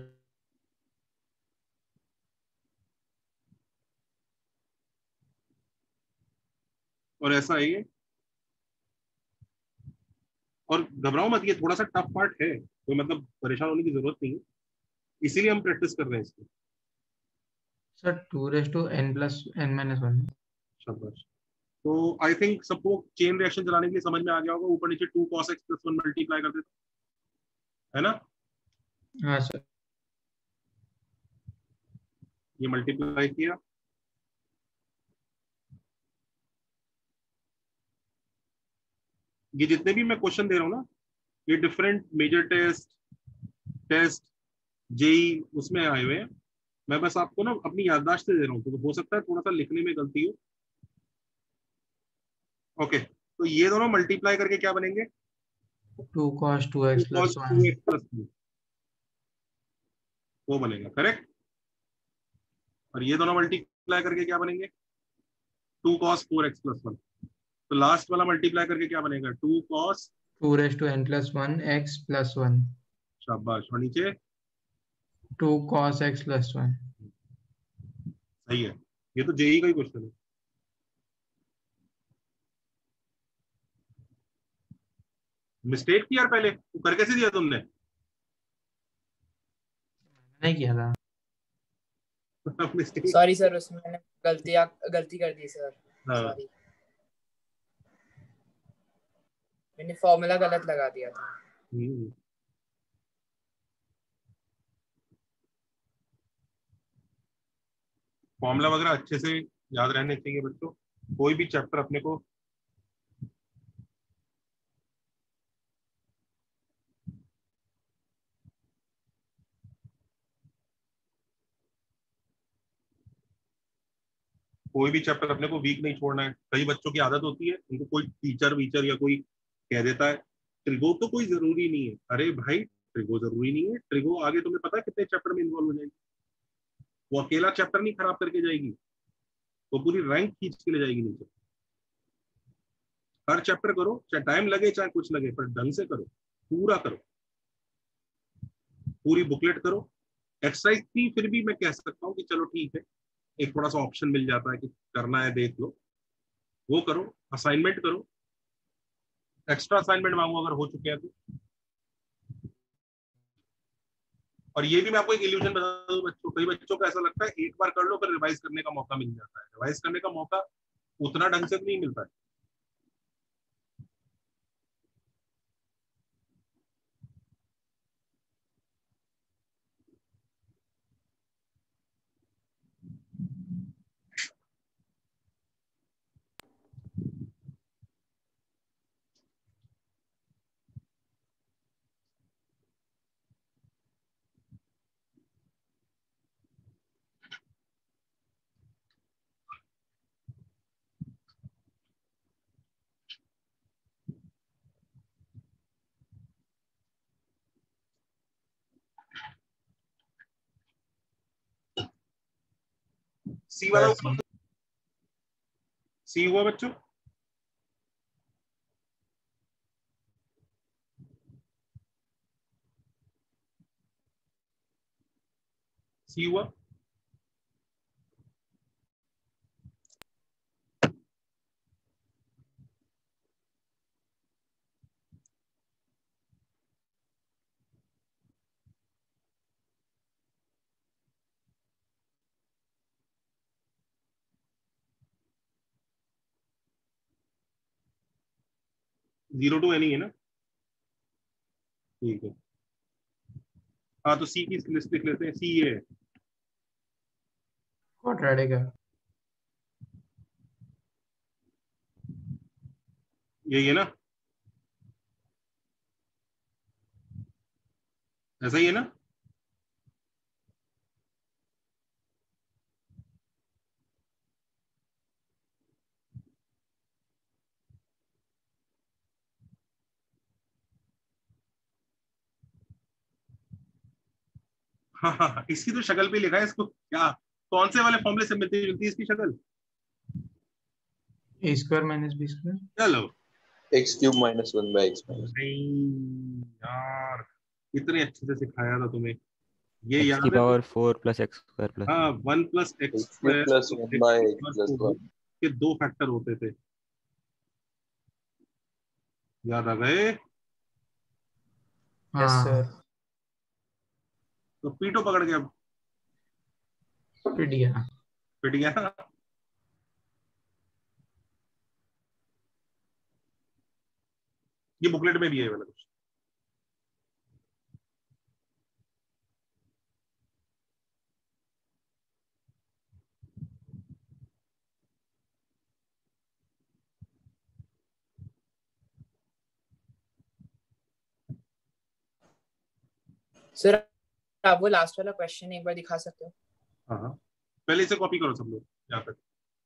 और ऐसा है ये। और घबराओ मत, ये थोड़ा सा टफ पार्ट है, तो मतलब परेशान होने की जरूरत नहीं है, इसीलिए हम प्रैक्टिस कर रहे हैं इसकी। Sir 2n+n-1। शाबाश। तो आई थिंक सबको चेन रिएक्शन चलाने के लिए समझ में आ गया होगा। ऊपर नीचे 2 cos x + 1 मल्टीप्लाई कर देते है ना। हाँ सर। ये मल्टीप्लाई किया, ये जितने भी मैं क्वेश्चन दे रहा हूँ ना, ये डिफरेंट मेजर टेस्ट जेई उसमें आए हुए हैं। मैं बस आपको ना अपनी याददाश्त से दे रहा हूँ, तो हो सकता है थोड़ा सा लिखने में गलती हो। ओके, तो ये दोनों मल्टीप्लाई करके क्या बनेंगे? 2 cos 2x + 1। 2x + 2 वो बनेगा करेक्ट। और ये दोनों मल्टीप्लाई करके क्या बनेंगे? 2 cos 4x + 1। तो लास्ट वाला मल्टीप्लाई करके क्या बनेगा? 2 cos 2n+1 x + 1। शाबाश। और नीचे 2 cos x + 1। सही है, ये तो जेई का ही क्वेश्चन है। मिस्टेक थी यार, पहले तो कर कैसे दिया तुमने? नहीं किया था। मिस्टेक। सॉरी सर, उसमें मैंने गलती कर दी सर। हाँ। सॉरी, मैंने फॉर्मूला गलत लगा दिया था। फॉर्मूला वगैरह अच्छे से याद रहने चाहिए बच्चों, कोई भी चैप्टर अपने को। कोई भी चैप्टर अपने को वीक नहीं छोड़ना है। कई बच्चों की आदत होती है, उनको कोई टीचर वीचर या कोई कह देता है ट्रिगो तो कोई जरूरी नहीं है। अरे भाई ट्रिगो जरूरी नहीं है, ट्रिगो आगे तुम्हें पता है कितने चैप्टर में इन्वॉल्व हो जाएगी। वो अकेला चैप्टर नहीं खराब करके जाएगी, वो पूरी रैंक खींच के ले जाएगी नीचे। हर चैप्टर करो, चाहे टाइम लगे चाहे कुछ लगे, पर ढंग से करो, पूरा करो, पूरी बुकलेट करो। एक्सरसाइज 3 फिर भी मैं कह सकता हूँ कि चलो ठीक है, एक थोड़ा सा ऑप्शन मिल जाता है कि करना है देख लो, वो करो। असाइनमेंट करो, एक्स्ट्रा असाइनमेंट मांगो अगर हो चुके हैं तो। और ये भी मैं आपको एक इल्यूजन बता दूं बच्चों, कई बच्चों को ऐसा लगता है एक बार कर लो फिर रिवाइज करने का मौका मिल जाता है। रिवाइज करने का मौका उतना ढंग से नहीं मिलता है। सी वाला ऊपर, सी हुआ बच्चों? सी हुआ? जीरो टू एनी है ना? ठीक है। हाँ तो सी की लिस्ट लिख लेते हैं। सी ये है, क्वाड्रेटिक है। यही है ना, ऐसा ही है ना? हाँ हाँ हाँ, इसकी तो शक्ल पे लिखा है इसको, क्या कौन से वाले फॉर्मूले से मिलती जुलती है इसकी शक्ल? A square minus b square. चलो x cube minus 1 by x minus नहीं यार, इतने अच्छे से सिखाया था तुम्हें, ये x की याद है? Power 4 plus x square plus हाँ, 1 plus x x cube plus 1 by x plus 1 के दो फैक्टर होते थे, याद आ गए? Yes sir. हाँ तो पीटो पकड़ के अब पिट गया। पिट गया ना। ये बुकलेट में भी है ये वाला कुछ। सर आप वो लास्ट वाला क्वेश्चन एक बार दिखा सकते हो? हाँ हाँ, पहले इसे कॉपी करो सब लोग यहाँ तक।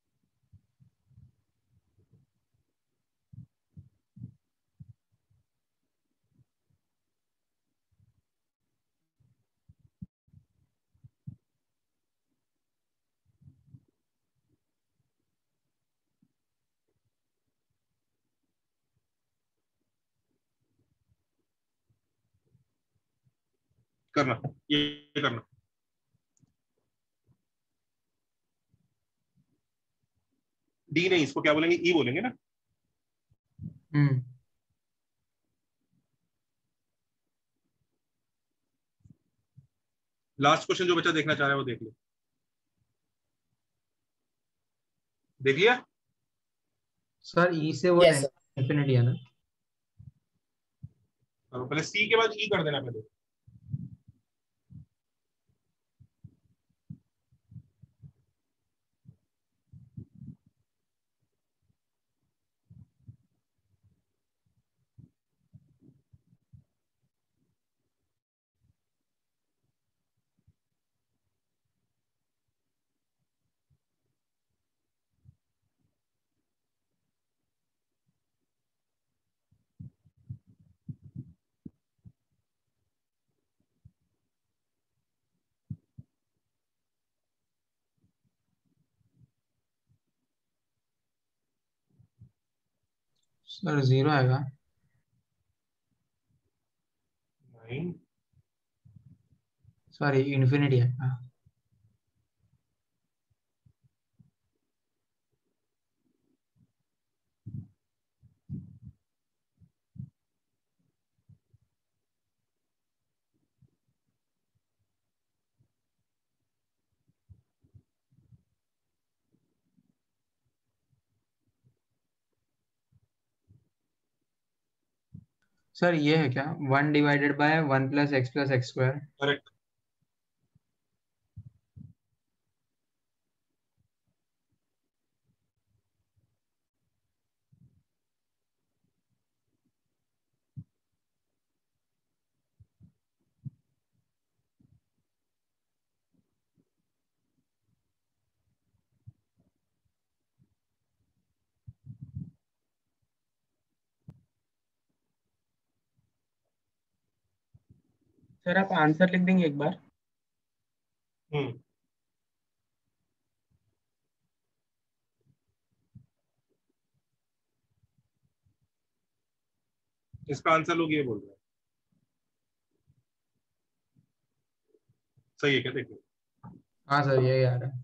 करना, ये करना। डी नहीं, इसको क्या बोलेंगे, ई बोलेंगे ना। लास्ट क्वेश्चन जो बच्चा देखना चाह रहा है वो देख ले, देख लिया? सर ई से वो Yes, sir. इंफिनिटी है ना। पहले सी के बाद ई कर देना पहले। सर 0 आएगा। नहीं, सॉरी इन्फिनिटी आएगा। सर ये है क्या 1 divided by 1 plus x square. Correct. Sir आप आंसर लिख देंगे एक बार? इसका आंसर लोग ये बोल रहे हैं, सही है क्या? देखो हाँ सर यही आ रहा है।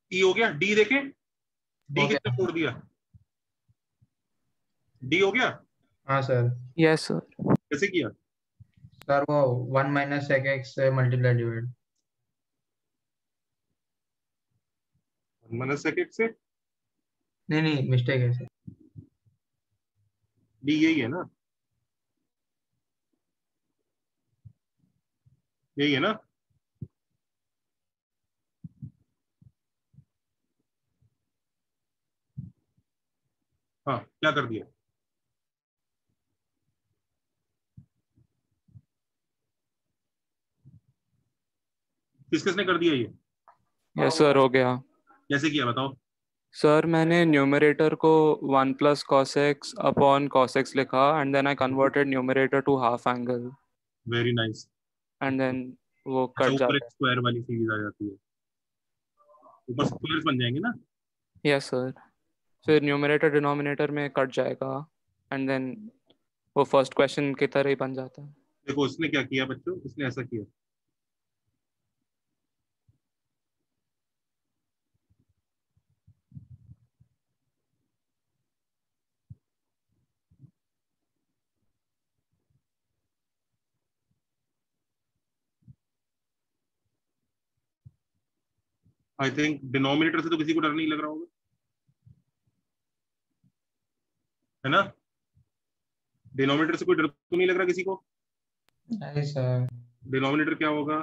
ई हो गया, डी देखें, डी हो कितने गया। छोड़ दिया, डी हो गया। हाँ सर। Yes sir. कैसे किया? सर वो 1 माइनस सेक एक्स से multiply divide. Minus sec x से, नहीं नहीं मिस्टेक है सर। डी यही है ना, यही है ना। हाँ, क्या कर दिया? किस किसने कर दिया ये? यस सर, हो गया। कैसे किया बताओ? सर मैंने न्यूमरेटर को 1 plus cos x upon cos x लिखा and then I converted numerator to half angle very nice. And then वो अच्छा, कट ऊपर एक जाता स्क्वायर वाली सीरीज आ जाती है, ऊपर स्क्वायर्स बन जाएंगे ना। है। यस सर, फिर न्यूमरेटर डिनोमिनेटर में कट जाएगा एंड देन वो फर्स्ट क्वेश्चन की तरह ही बन जाता है। देखो उसने क्या किया बच्चों, उसने ऐसा किया, आई थिंक डिनोमिनेटर से तो किसी को डर नहीं लग रहा होगा, है ना? डिनोमिनेटर से कोई डर तो नहीं लग रहा किसी को? नहीं सर। डिनोमिनेटर क्या होगा?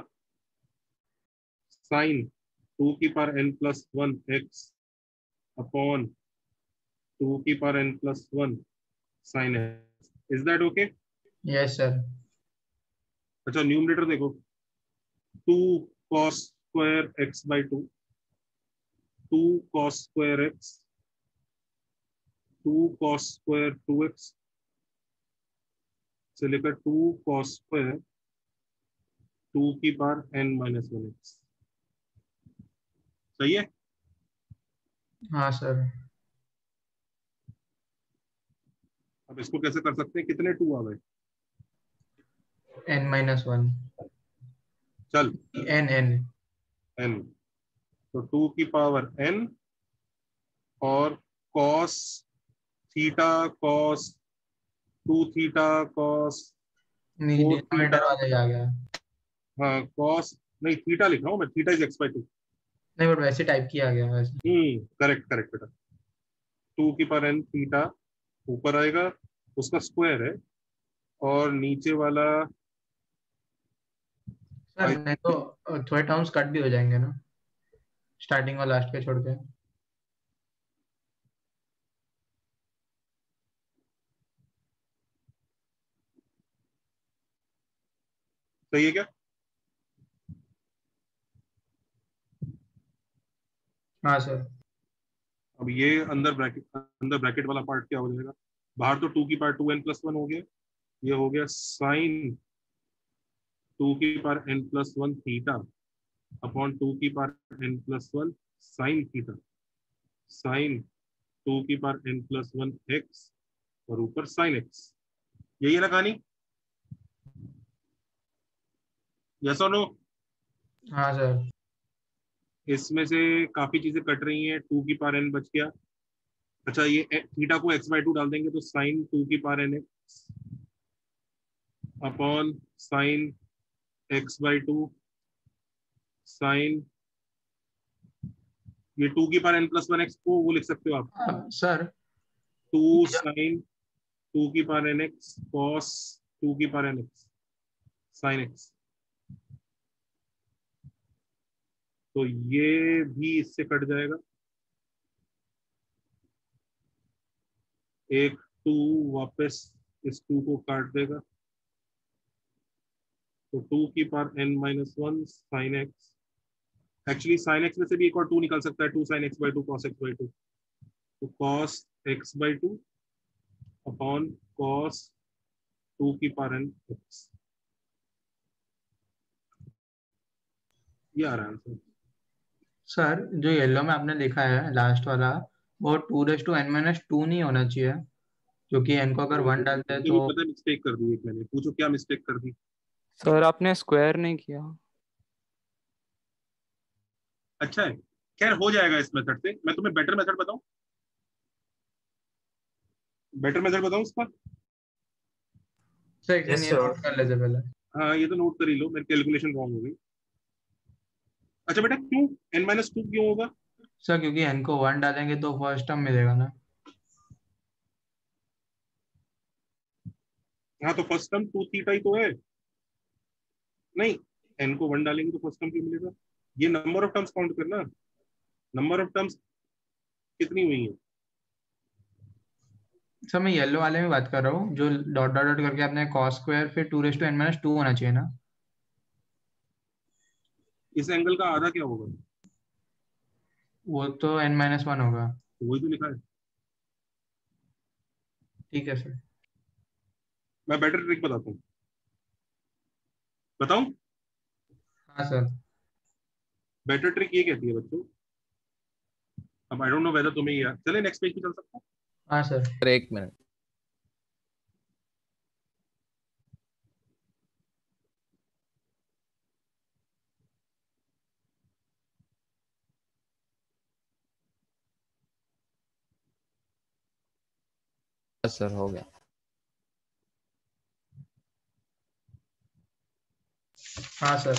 साइन 2 की power n plus 1 x upon 2 की power n plus 1 sine x. Is that okay? Yes sir. अच्छा, न्यूमरेटर देखो, 2 cos square x by 2, 2 cos square x, 2 cos square 2x से लेकर 2 cos स्क्वायर 2 की power n minus 1x। सही है? हाँ sir. अब इसको कैसे कर सकते हैं, कितने 2 आ गए? n-1। चल n n, तो 2 की पावर n और cos theta cos 2 theta cos 4 theta, denominator वाला ही आ गया। हाँ cos, नहीं थीटा लिख रहा हूँ मैं, थीटा इज x बाई 2। नहीं बट वैसे टाइप किया गया वैसे। करेक्ट करेक्ट बेटा, 2 की पावर n थीटा ऊपर आएगा, उसका स्क्वायर है, और नीचे वाला सर नहीं तो थोड़े टर्म्स कट भी हो जाएंगे ना, स्टार्टिंग और लास्ट के छोड़ के। सही है क्या? हाँ सर। अब ये अंदर ब्रैकेट वाला पार्ट क्या हो जाएगा? बाहर तो 2 की पावर 2n प्लस 1 हो गया, ये हो गया साइन 2 की power n plus 1 theta upon 2 की power n plus 1 sine theta, sine 2 की पावर n प्लस 1 एक्स और ऊपर साइन एक्स। यही है ना कहानी? यस और नो? हाँ सर। इसमें से काफी चीजें कट रही हैं, 2 की पावर n बच गया। अच्छा, ये थीटा को x बाई 2 डाल देंगे तो साइन 2 की power n x upon sine x by 2 sine, ये 2 की पावर n प्लस 1 एक्स को वो लिख सकते हो आप, सर 2 साइन 2 की पावर n एक्स कॉस 2 की power n x sine x. तो ये भी इससे कट जाएगा, एक 2 वापस इस 2 को काट देगा, तो 2 की power n minus 1 sine x, actually sine x में से भी एक और 2 निकल सकता है, 2 sine x by 2 cos x by 2, तो cos x by 2 upon cos 2 की पावर n एक्स। ये आ रहा है आंसर। सर जो येलो में आपने लिखा है लास्ट वाला, वो 2n-2 नहीं होना चाहिए, क्योंकि n को अगर 1 डालते हैं मुझे भी तो। पता है, मिस्टेक कर दी एक मैंने, पूछो क्या मिस्टेक कर दी? सर आपने स्क्वायर नहीं किया। अच्छा है, खैर हो जाएगा इस मेथड से। मैं तुम्हें बेटर मेथड बताऊं, बेटर मेथड बताऊं इसका? सर एक Yes, ये sir. नोट कर लेते पहले। हाँ ये तो नोट कर ही लो, मेरी कैलकुलेशन रॉन्ग हो गई। अच्छा बेटा क्यों n-2 क्यों होगा? सर क्योंकि n को 1 डालेंगे तो फर्स्ट टर्म मिलेगा ना। हाँ तो फर्स्ट टर्म 2 थीटा ही तो है। नहीं, n को 1 डालेंगे तो फर्स्ट टर्म क्यों मिलेगा? ये नंबर ऑफ टर्म्स काउंट करना, नंबर ऑफ टर्म्स कितनी हुई है। सर मैं येलो वाले में बात कर रहा हूँ, जो डॉट डॉट डॉट करके आपने cos स्क्वायर फिर 2 n-2 होना चाहिए ना। इस एंगल का आधा क्या होगा? वो तो n-1 होगा। तो वही तो लिखा है। ठीक है सर। मैं बेटर ट्रिक बताता हूँ, बताऊं? हाँ सर। बेटर ट्रिक ये कहती है बच्चों, अब आई डोंट नो वेदर तुम्हें याद, चले नेक्स्ट पेज पे चल सकता है। हाँ सर। सर एक मिनट। सर हो गया। हाँ सर।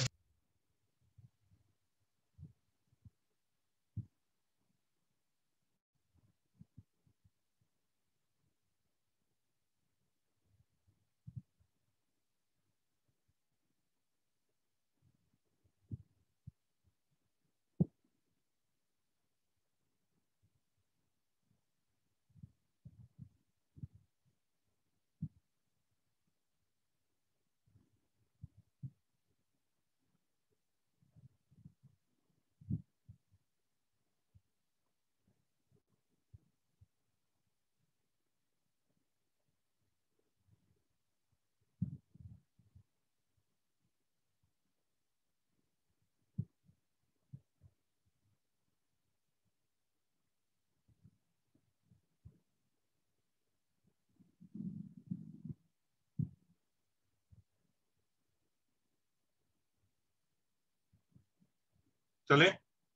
चले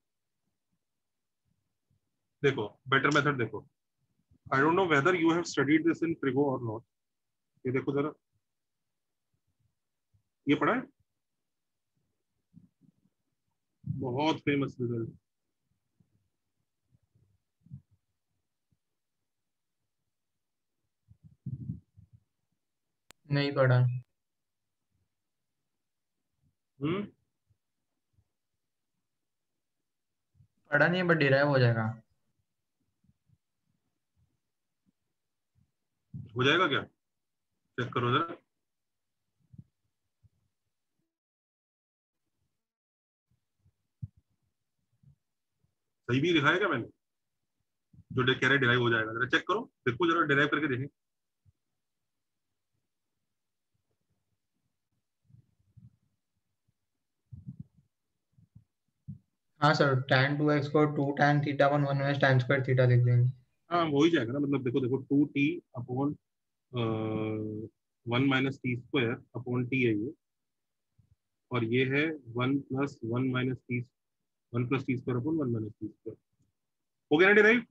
देखो बेटर मेथड देखो, I don't know whether you have studied this in trigo और नॉट। ये देखो जरा, ये पढ़ा है, बहुत फेमस रिजल्ट। नहीं पढ़ा। पढ़ा नहीं है बट डिराइव हो जाएगा। हो जाएगा क्या? चेक करो जरा। सही भी लिखा है क्या मैंने? जो कह रहे डिराइव हो जाएगा, जरा चेक करो, देखो जरा डिराइव करके देखें। हाँ सर, tan 2x को 2 tan theta 1 1 tan square theta लिख देंगे। हाँ हो ही जाएगा ना, मतलब देखो देखो 2t upon 1 - t² upon t है ये, और ये है 1 + 1 - t² अपॉन 1 - t²। हो गया ना डिराइव?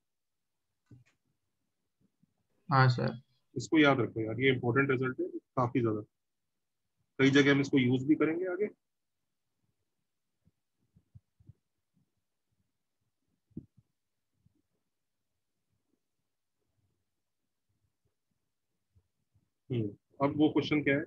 हाँ सर। इसको याद रखो यार, ये इंपॉर्टेंट रिजल्ट है काफी ज्यादा, कई जगह हम इसको यूज भी करेंगे आगे। अब वो क्वेश्चन क्या है?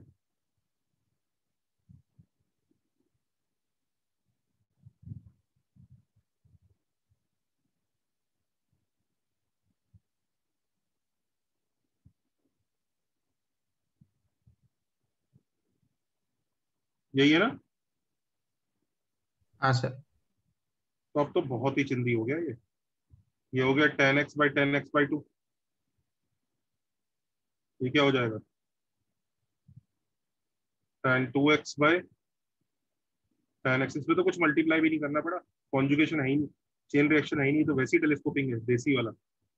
यही है ना? हाँ सर। तो अब तो बहुत ही चिंदी हो गया ये हो गया tan x / tan x/2। ये क्या हो जाएगा? tan 2x / tan x। इसमें तो कुछ मल्टीप्लाई भी नहीं करना पड़ा, कॉन्जुगेशन है ही नहीं, चेन रिएक्शन है ही नहीं, तो वैसे ही टेलीस्कोपिंग है देसी वाला।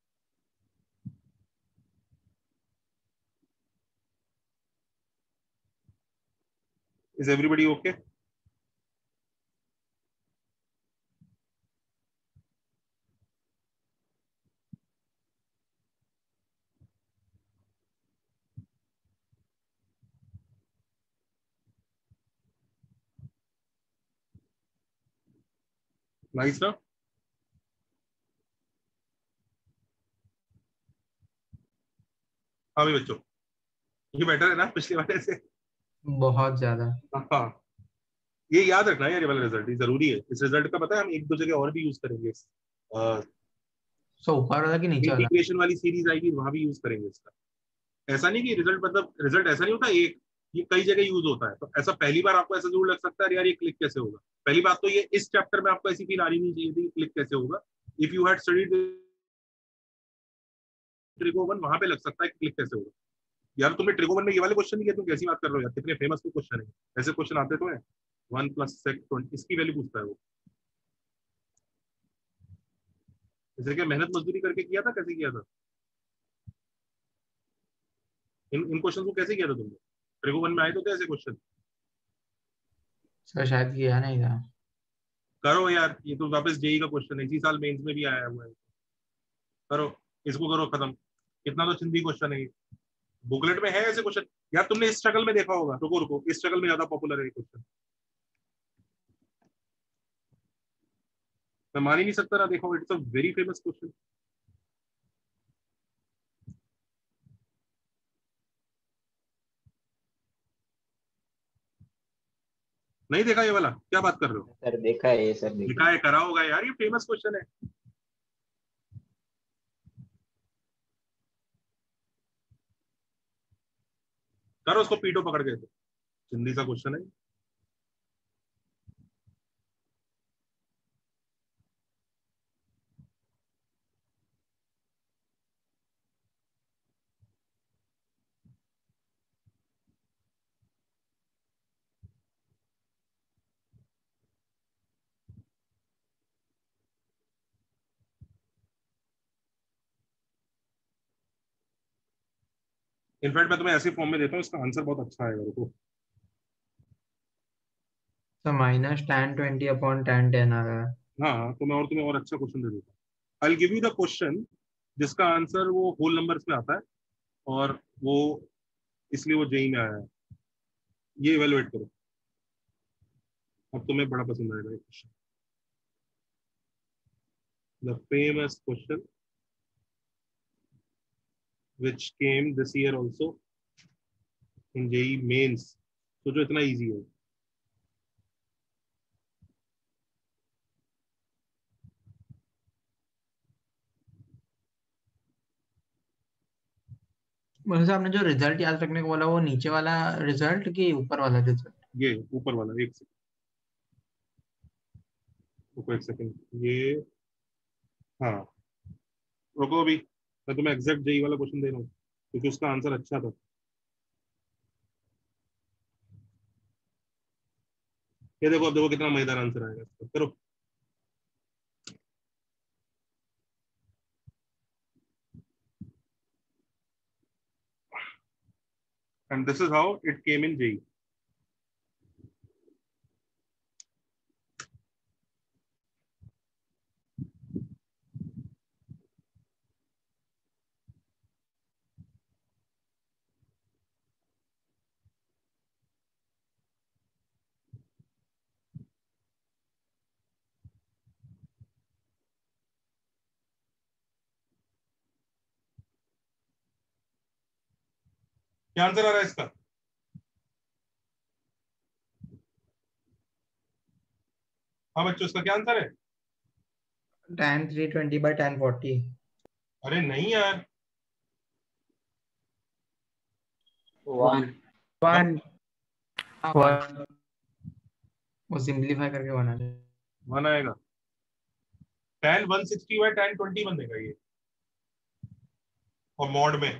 Is everybody okay? नाइस ना। हाँ भाई बच्चों, ये बेटर है ना पिछले वाले से? बहुत ज्यादा। हाँ, ये याद रखना है यार, ये वाला रिजल्ट ये जरूरी है। इस रिजल्ट का पता है हम एक दो जगह और भी यूज करेंगे। सो ऊपर वाला कि नीचे वाला? इंटीग्रेशन वाली सीरीज आएगी वहां भी यूज करेंगे इसका। ऐसा नहीं कि रिजल्ट मतलब रिजल्ट ऐसा नहीं होता एक, ये कई जगह यूज होता है। तो ऐसा पहली बार आपको ऐसा जरूर लग सकता है यार ये क्लिक कैसे होगा। पहली बात तो ये इस चैप्टर में आपको ऐसी फील आनी नहीं चाहिए थी क्लिक कैसे होगा। If you had studied trigo one वहां पे लग सकता है कि क्लिक कैसे होगा। यार तुमने ट्रिगोवन में ये वाले क्वेश्चन नहीं किए, तुम कैसी बात कर रहे हो यार, कितने फेमस क्वेश्चन है ऐसे क्वेश्चन आते तो है। 1 + sec 20 इसकी वैल्यू पूछता है वो। जैसे क्या मेहनत मजदूरी करके किया था, कैसे किया था इन क्वेश्चन को, कैसे किया था तुमने? ट्रिगोवन में आए तो थे ऐसे क्वेश्चन? सर शायद किया नहीं था। करो यार, ये तो वापस जेई का क्वेश्चन है, इसी साल मेंस में भी आया हुआ है। करो इसको, करो खत्म। कितना तो चिंदी क्वेश्चन है, बुकलेट में है ऐसे क्वेश्चन। यार तुमने इस स्ट्रगल में देखा होगा, रुको रुको, इस स्ट्रगल में ज्यादा पॉपुलर है ये क्वेश्चन। मैं मान ही नहीं सकता ना, देखो it's a very famous question. नहीं देखा ये वाला? क्या बात कर रहे हो? सर देखा है ये, सर देखा लिखा है, करा होगा यार, ये फेमस क्वेश्चन है। करो उसको पीटो पकड़ के, चिंदी सा क्वेश्चन है। इनफैक्ट मैं तुम्हें ऐसे फॉर्म में देता हूँ, इसका आंसर बहुत अच्छा आएगा, रुको। तो -tan20/tan10 आ रहा है। हाँ तो मैं और तुम्हें और अच्छा क्वेश्चन दे देता हूँ। I will give you the question जिसका आंसर वो होल नंबर्स में आता है, और वो इसलिए वो जेई में आया है। ये इवेलुएट करो, अब तुम्हें बड़ा पसंद आएगा ये question. The famous question which came this year also in JEE mains, तो जो इतना इजी है। मतलब आपने जो रिजल्ट याद रखने को बोला वो नीचे वाला रिजल्ट कि ऊपर वाला रिजल्ट? ये ऊपर वाला, एक सेकंड रुको, एक सेकंड ये, हाँ रुको अभी, मैं तुम्हें एग्जैक्ट जेई वाला क्वेश्चन दे रहा हूँ क्योंकि उसका आंसर अच्छा था। ये देखो, अब देखो कितना मजेदार आंसर आएगा इसका, करो। And this is how it came in JEE. क्या आंसर आ रहा है इसका? हाँ बच्चों, इसका क्या आंसर है? tan320/tan40। अरे नहीं यार, 1 1 वो सिंपलीफाई करके बना दे। 1 आएगा। tan 160/tan 20 बनेगा ये, और मॉड में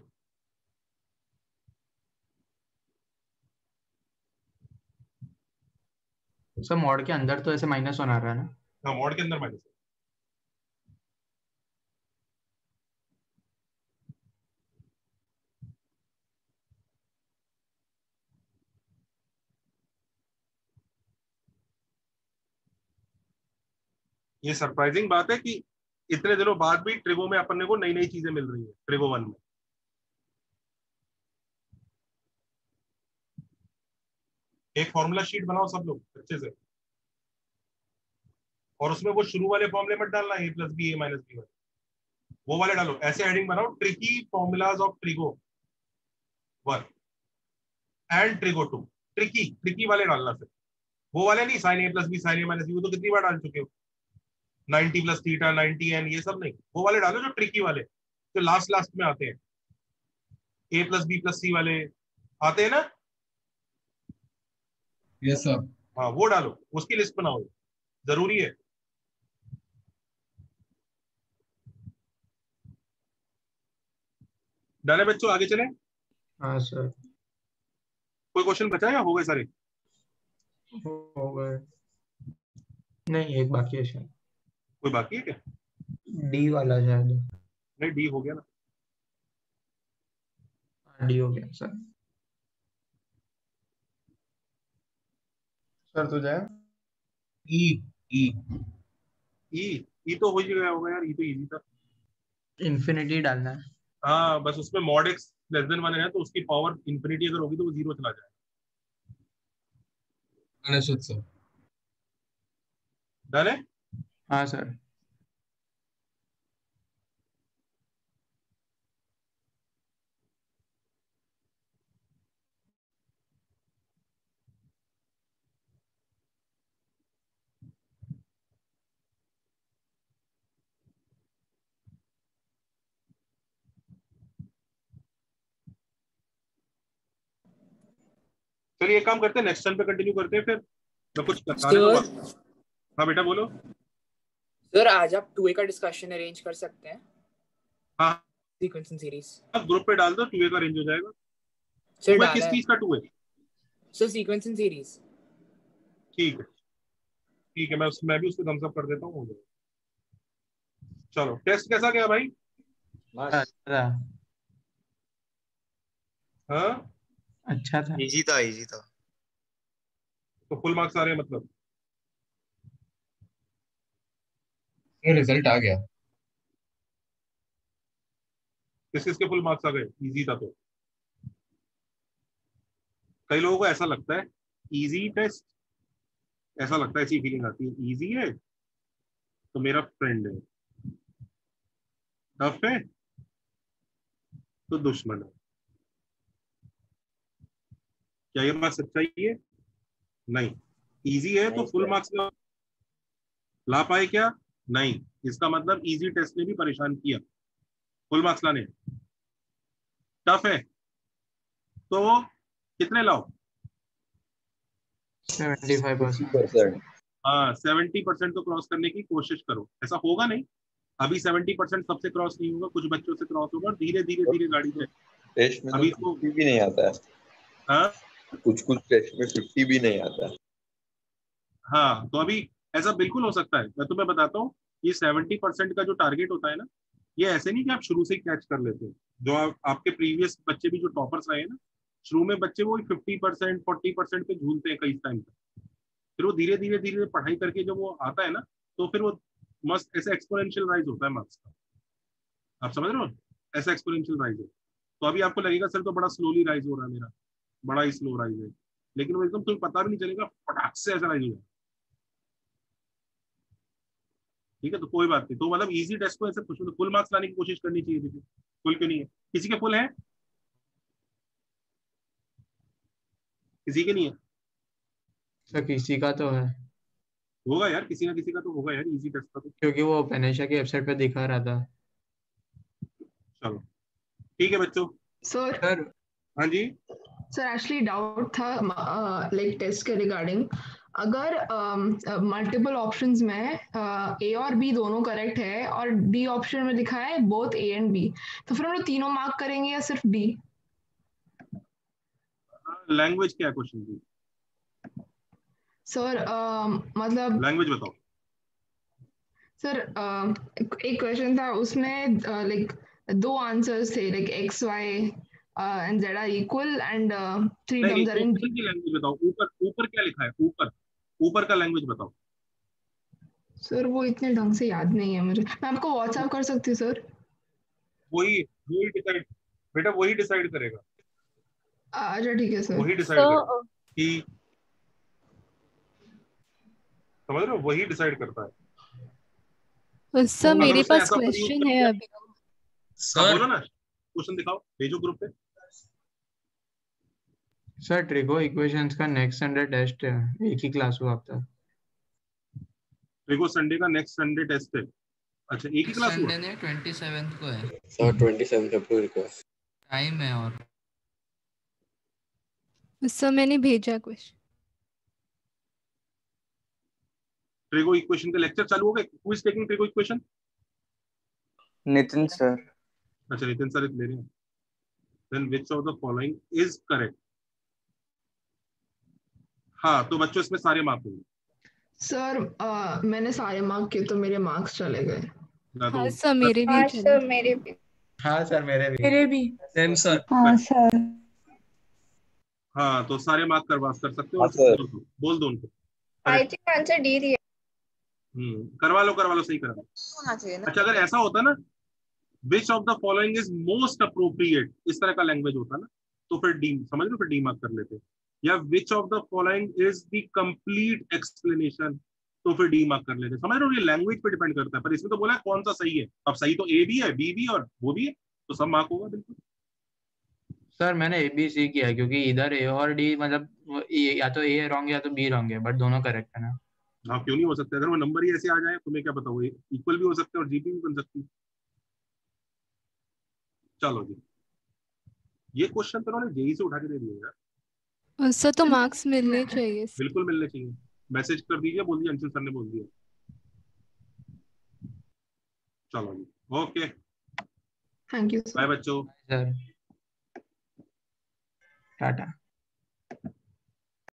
सर मॉड के अंदर तो ऐसे -1 आ रहा है ना? हाँ मॉड के अंदर माइनस है। ये सरप्राइजिंग बात है कि इतने दिनों बाद भी ट्रिगो में अपन को नई नई चीजें मिल रही है। ट्रिगो 1 में एक फॉर्मूला शीट बनाओ सब लोग अच्छे से, और उसमें वो शुरू वाले फॉर्मूले मत डालना a plus b a minus b वाले, वो वाले डालो। ऐसे हेडिंग बनाओ, tricky formulas of trigo 1 and trigo 2। Tricky वाले डालना, फिर वो वाले नहीं, sine a plus b sine a minus b, वो तो कितनी बार डाल चुके हो, 90 प्लस थीटा 90 एन, ये सब नहीं, वो वाले डालो जो ट्रिकी वाले, जो लास्ट में आते हैं, a plus b plus c वाले आते हैं ना। Yes sir. हाँ वो डालो, उसकी लिस्ट बनाओ, जरूरी है। डाले बच्चों, आगे चले। हाँ सर। कोई क्वेश्चन बचा या हो गए सारे? हो गए, नहीं एक बाकी है शायद। कोई बाकी है क्या? डी वाला शायद। नहीं, डी हो गया ना। डी हो गया सर। सर तो जाए ई ई ई तो हो ही गया होगा यार, ई तो इजी था। इन्फिनिटी डालना है। हाँ बस उसमें मॉड एक्स लेस देन 1 है तो उसकी पावर इन्फिनिटी अगर होगी तो वो 0 चला जाएगा। Understood sir. डन है? हाँ सर। चलिए एक काम करते हैं, नेक्स्ट टाइम पे कंटिन्यू करते हैं, फिर मैं कुछ बताने दूंगा। हाँ बेटा बोलो। सर आज आप 2A का डिस्कशन अरेंज कर सकते हैं? हाँ सीक्वेंसिंग सीरीज आप ग्रुप पे डाल दो, 2A का अरेंज हो जाएगा। सर 2A किस चीज का 2A? Sir sequencing series. ठीक है, मैं भी उसको थम्स अप कर देता हूँ। चलो टेस्ट कैसा गया भाई? हाँ अच्छा था। इजी था। तो फुल मार्क्स आ रहे हैं मतलब? रिजल्ट आ गया। किसके फुल मार्क्स आ गए? इजी था तो। कई लोगों को ऐसा लगता है इजी टेस्ट, ऐसा लगता है, ऐसी फीलिंग आती है इजी है तो मेरा फ्रेंड है, टफ है तो दुश्मन है। क्या ये बात सच्चाई है? नहीं। इजी है तो फुल मार्क्स ला पाए क्या? नहीं। इसका मतलब इजी टेस्ट ने भी परेशान किया फुल मार्क्स लाने। टफ है तो कितने लाओ? 75%। हाँ 70% तो क्रॉस करने की कोशिश करो। ऐसा होगा नहीं, अभी 70% सबसे क्रॉस नहीं होगा, कुछ बच्चों से क्रॉस होगा, धीरे धीरे गाड़ी से। टेस्ट में अभी तो 50 भी नहीं आता है। हाँ कुछ टेस्ट में 50 भी नहीं आता है। हाँ तो अभी ऐसा बिल्कुल हो सकता है। मैं तुम्हें बताता हूँ, ये 70% का जो टारगेट होता है ना, ये ऐसे नहीं कि आप शुरू से ही कैच कर लेते हो। जो आपके प्रीवियस बच्चे भी जो टॉपर्स रहे हैं ना, शुरू में बच्चे वो 50% 40% पे झूलते हैं कई टाइम तक, फिर वो धीरे धीरे पढ़ाई करके जब वो आता है ना, तो फिर वो मस्त ऐसे एक्सपोनेंशियल राइज होता है मार्क्स का। आप समझ रहे हो? ऐसा एक्सपोनेंशियल राइज है। तो अभी आपको लगेगा सर तो बड़ा स्लोली राइज हो रहा है मेरा, बड़ा ही स्लो राइज है, लेकिन वो एकदम तुम्हें पता भी नहीं चलेगा, फटाक से ऐसा राइज हो जाएगा। ठीक है, तो कोई बात नहीं। तो मतलब इजी टेस्ट को ऐसे फुल मार्क्स लाने की कोशिश करनी चाहिए थी। फुल क्यों नहीं है? किसी के फुल है? किसी के नहीं है? सर किसी का तो है। होगा यार, किसी ना किसी का तो होगा यार इजी टेस्ट का तो। क्योंकि वो पेनेशा की वेबसाइट पे दिखा रहा था। चलो ठीक है बच्चों। सर हाँ जी सर एक्चुअली डाउट था लाइक टेस्ट के रिगार्डिंग, अगर मल्टीपल ऑप्शंस में ए और बी दोनों करेक्ट है और डी ऑप्शन में लिखा है बोथ ए एंड बी, तो फिर हम लोग तीनों मार्क करेंगे या सिर्फ डी? लैंग्वेज क्या है क्वेश्चन की? सर मतलब लैंग्वेज बताओ सर। एक क्वेश्चन था उसमें लाइक दो आंसर्स थे, like x y and z are equal and 3 terms are in. की लैंग्वेज बताओ। ऊपर क्या लिखा है? ऊपर का लैंग्वेज बताओ। सर वो इतने ढंग से याद नहीं है मुझे, मैं आपको व्हाट्सएप कर सकती हूँ सर। वही डिसाइड बेटा, वही डिसाइड करेगा। अच्छा ठीक है सर। वही डिसाइड करेगा कि समझ रहे हो, वही डिसाइड करता है। सर अगर मेरे उसने पास ऐसा प्रयोग क्वेश्चन कर है दिया, अभी। हाँ बोलो ना, क्वेश्चन दिखाओ, भेजो ग्रुप पे। सर ट्रिगो इक्वेशंस का नेक्स्ट संडे टेस्ट है, एक ही क्लास हुआ अब तक। ट्रिगो संडे का नेक्स्ट संडे टेस्ट है। अच्छा, एक ही क्लास हुआ? संडे ने 27th को है सर 27 अप्रैल को। टाइम है। और सर मैंने भेजा क्वेश्चन। ट्रिगो इक्वेशन के लेक्चर चालू हो गए? Who is taking trigo equation? Nitin sir. अच्छा, नितिन सर ले रहे हैं। Then which of the following is correct? हाँ, तो बच्चों इसमें सारे मार्क होंगे। सर मैंने सारे मार्क किए तो मेरे मार्क्स चले गए। ना तो हाँ सर मेरे भी हाँ चले। सर मेरे भी। हाँ सर मेरे भी। मेरे भी। Same sir. हाँ सर। हाँ, तो सारे मार्क कर सकते हो। हाँ, सर। बोल दो उनको। आई थिंक आंसर डी दिया। करवा लो, सही करा लो। होना चाहिए ना। अच्छा, अगर ऐसा होता ना, which of the following is most appropriate, इस तरह का लैंग्वेज होता ना, तो फिर डी, समझ लो, फिर डी मार्क कर लेते। या which of the following is the complete explanation, तो फिर डी मार्क कर लेते। समझ लो, ये लैंग्वेज पे डिपेंड करता है। पर इसमें तो बोला है कौन सा सही है। अब सही तो ए भी है, बी भी और वो भी है, तो सब मार्क होगा बिल्कुल। सर मैंने ABC किया है क्योंकि इधर A और D मतलब या तो A रॉन्ग या तो B रॉन्ग है, बट दोनों करेक्ट है ना। हाँ, क्यों नहीं हो सकता? अगर वो नंबर ही ऐसे आ जाए, तुम्हें क्या पता, वो इक्वल भी हो सकते हैं और जीपी भी बन सकती है। चलो जी, ये क्वेश्चन तो उन्होंने जेई से उठा के दे दिए यार। सर तो मार्क्स मिलने चाहिए। बिल्कुल मिलने चाहिए। मैसेज कर दीजिए, बोल दिया अंशुल सर ने बोल दिया। चलो जी, ओके, थैंक यू बाय बच्चों। सर टाटा।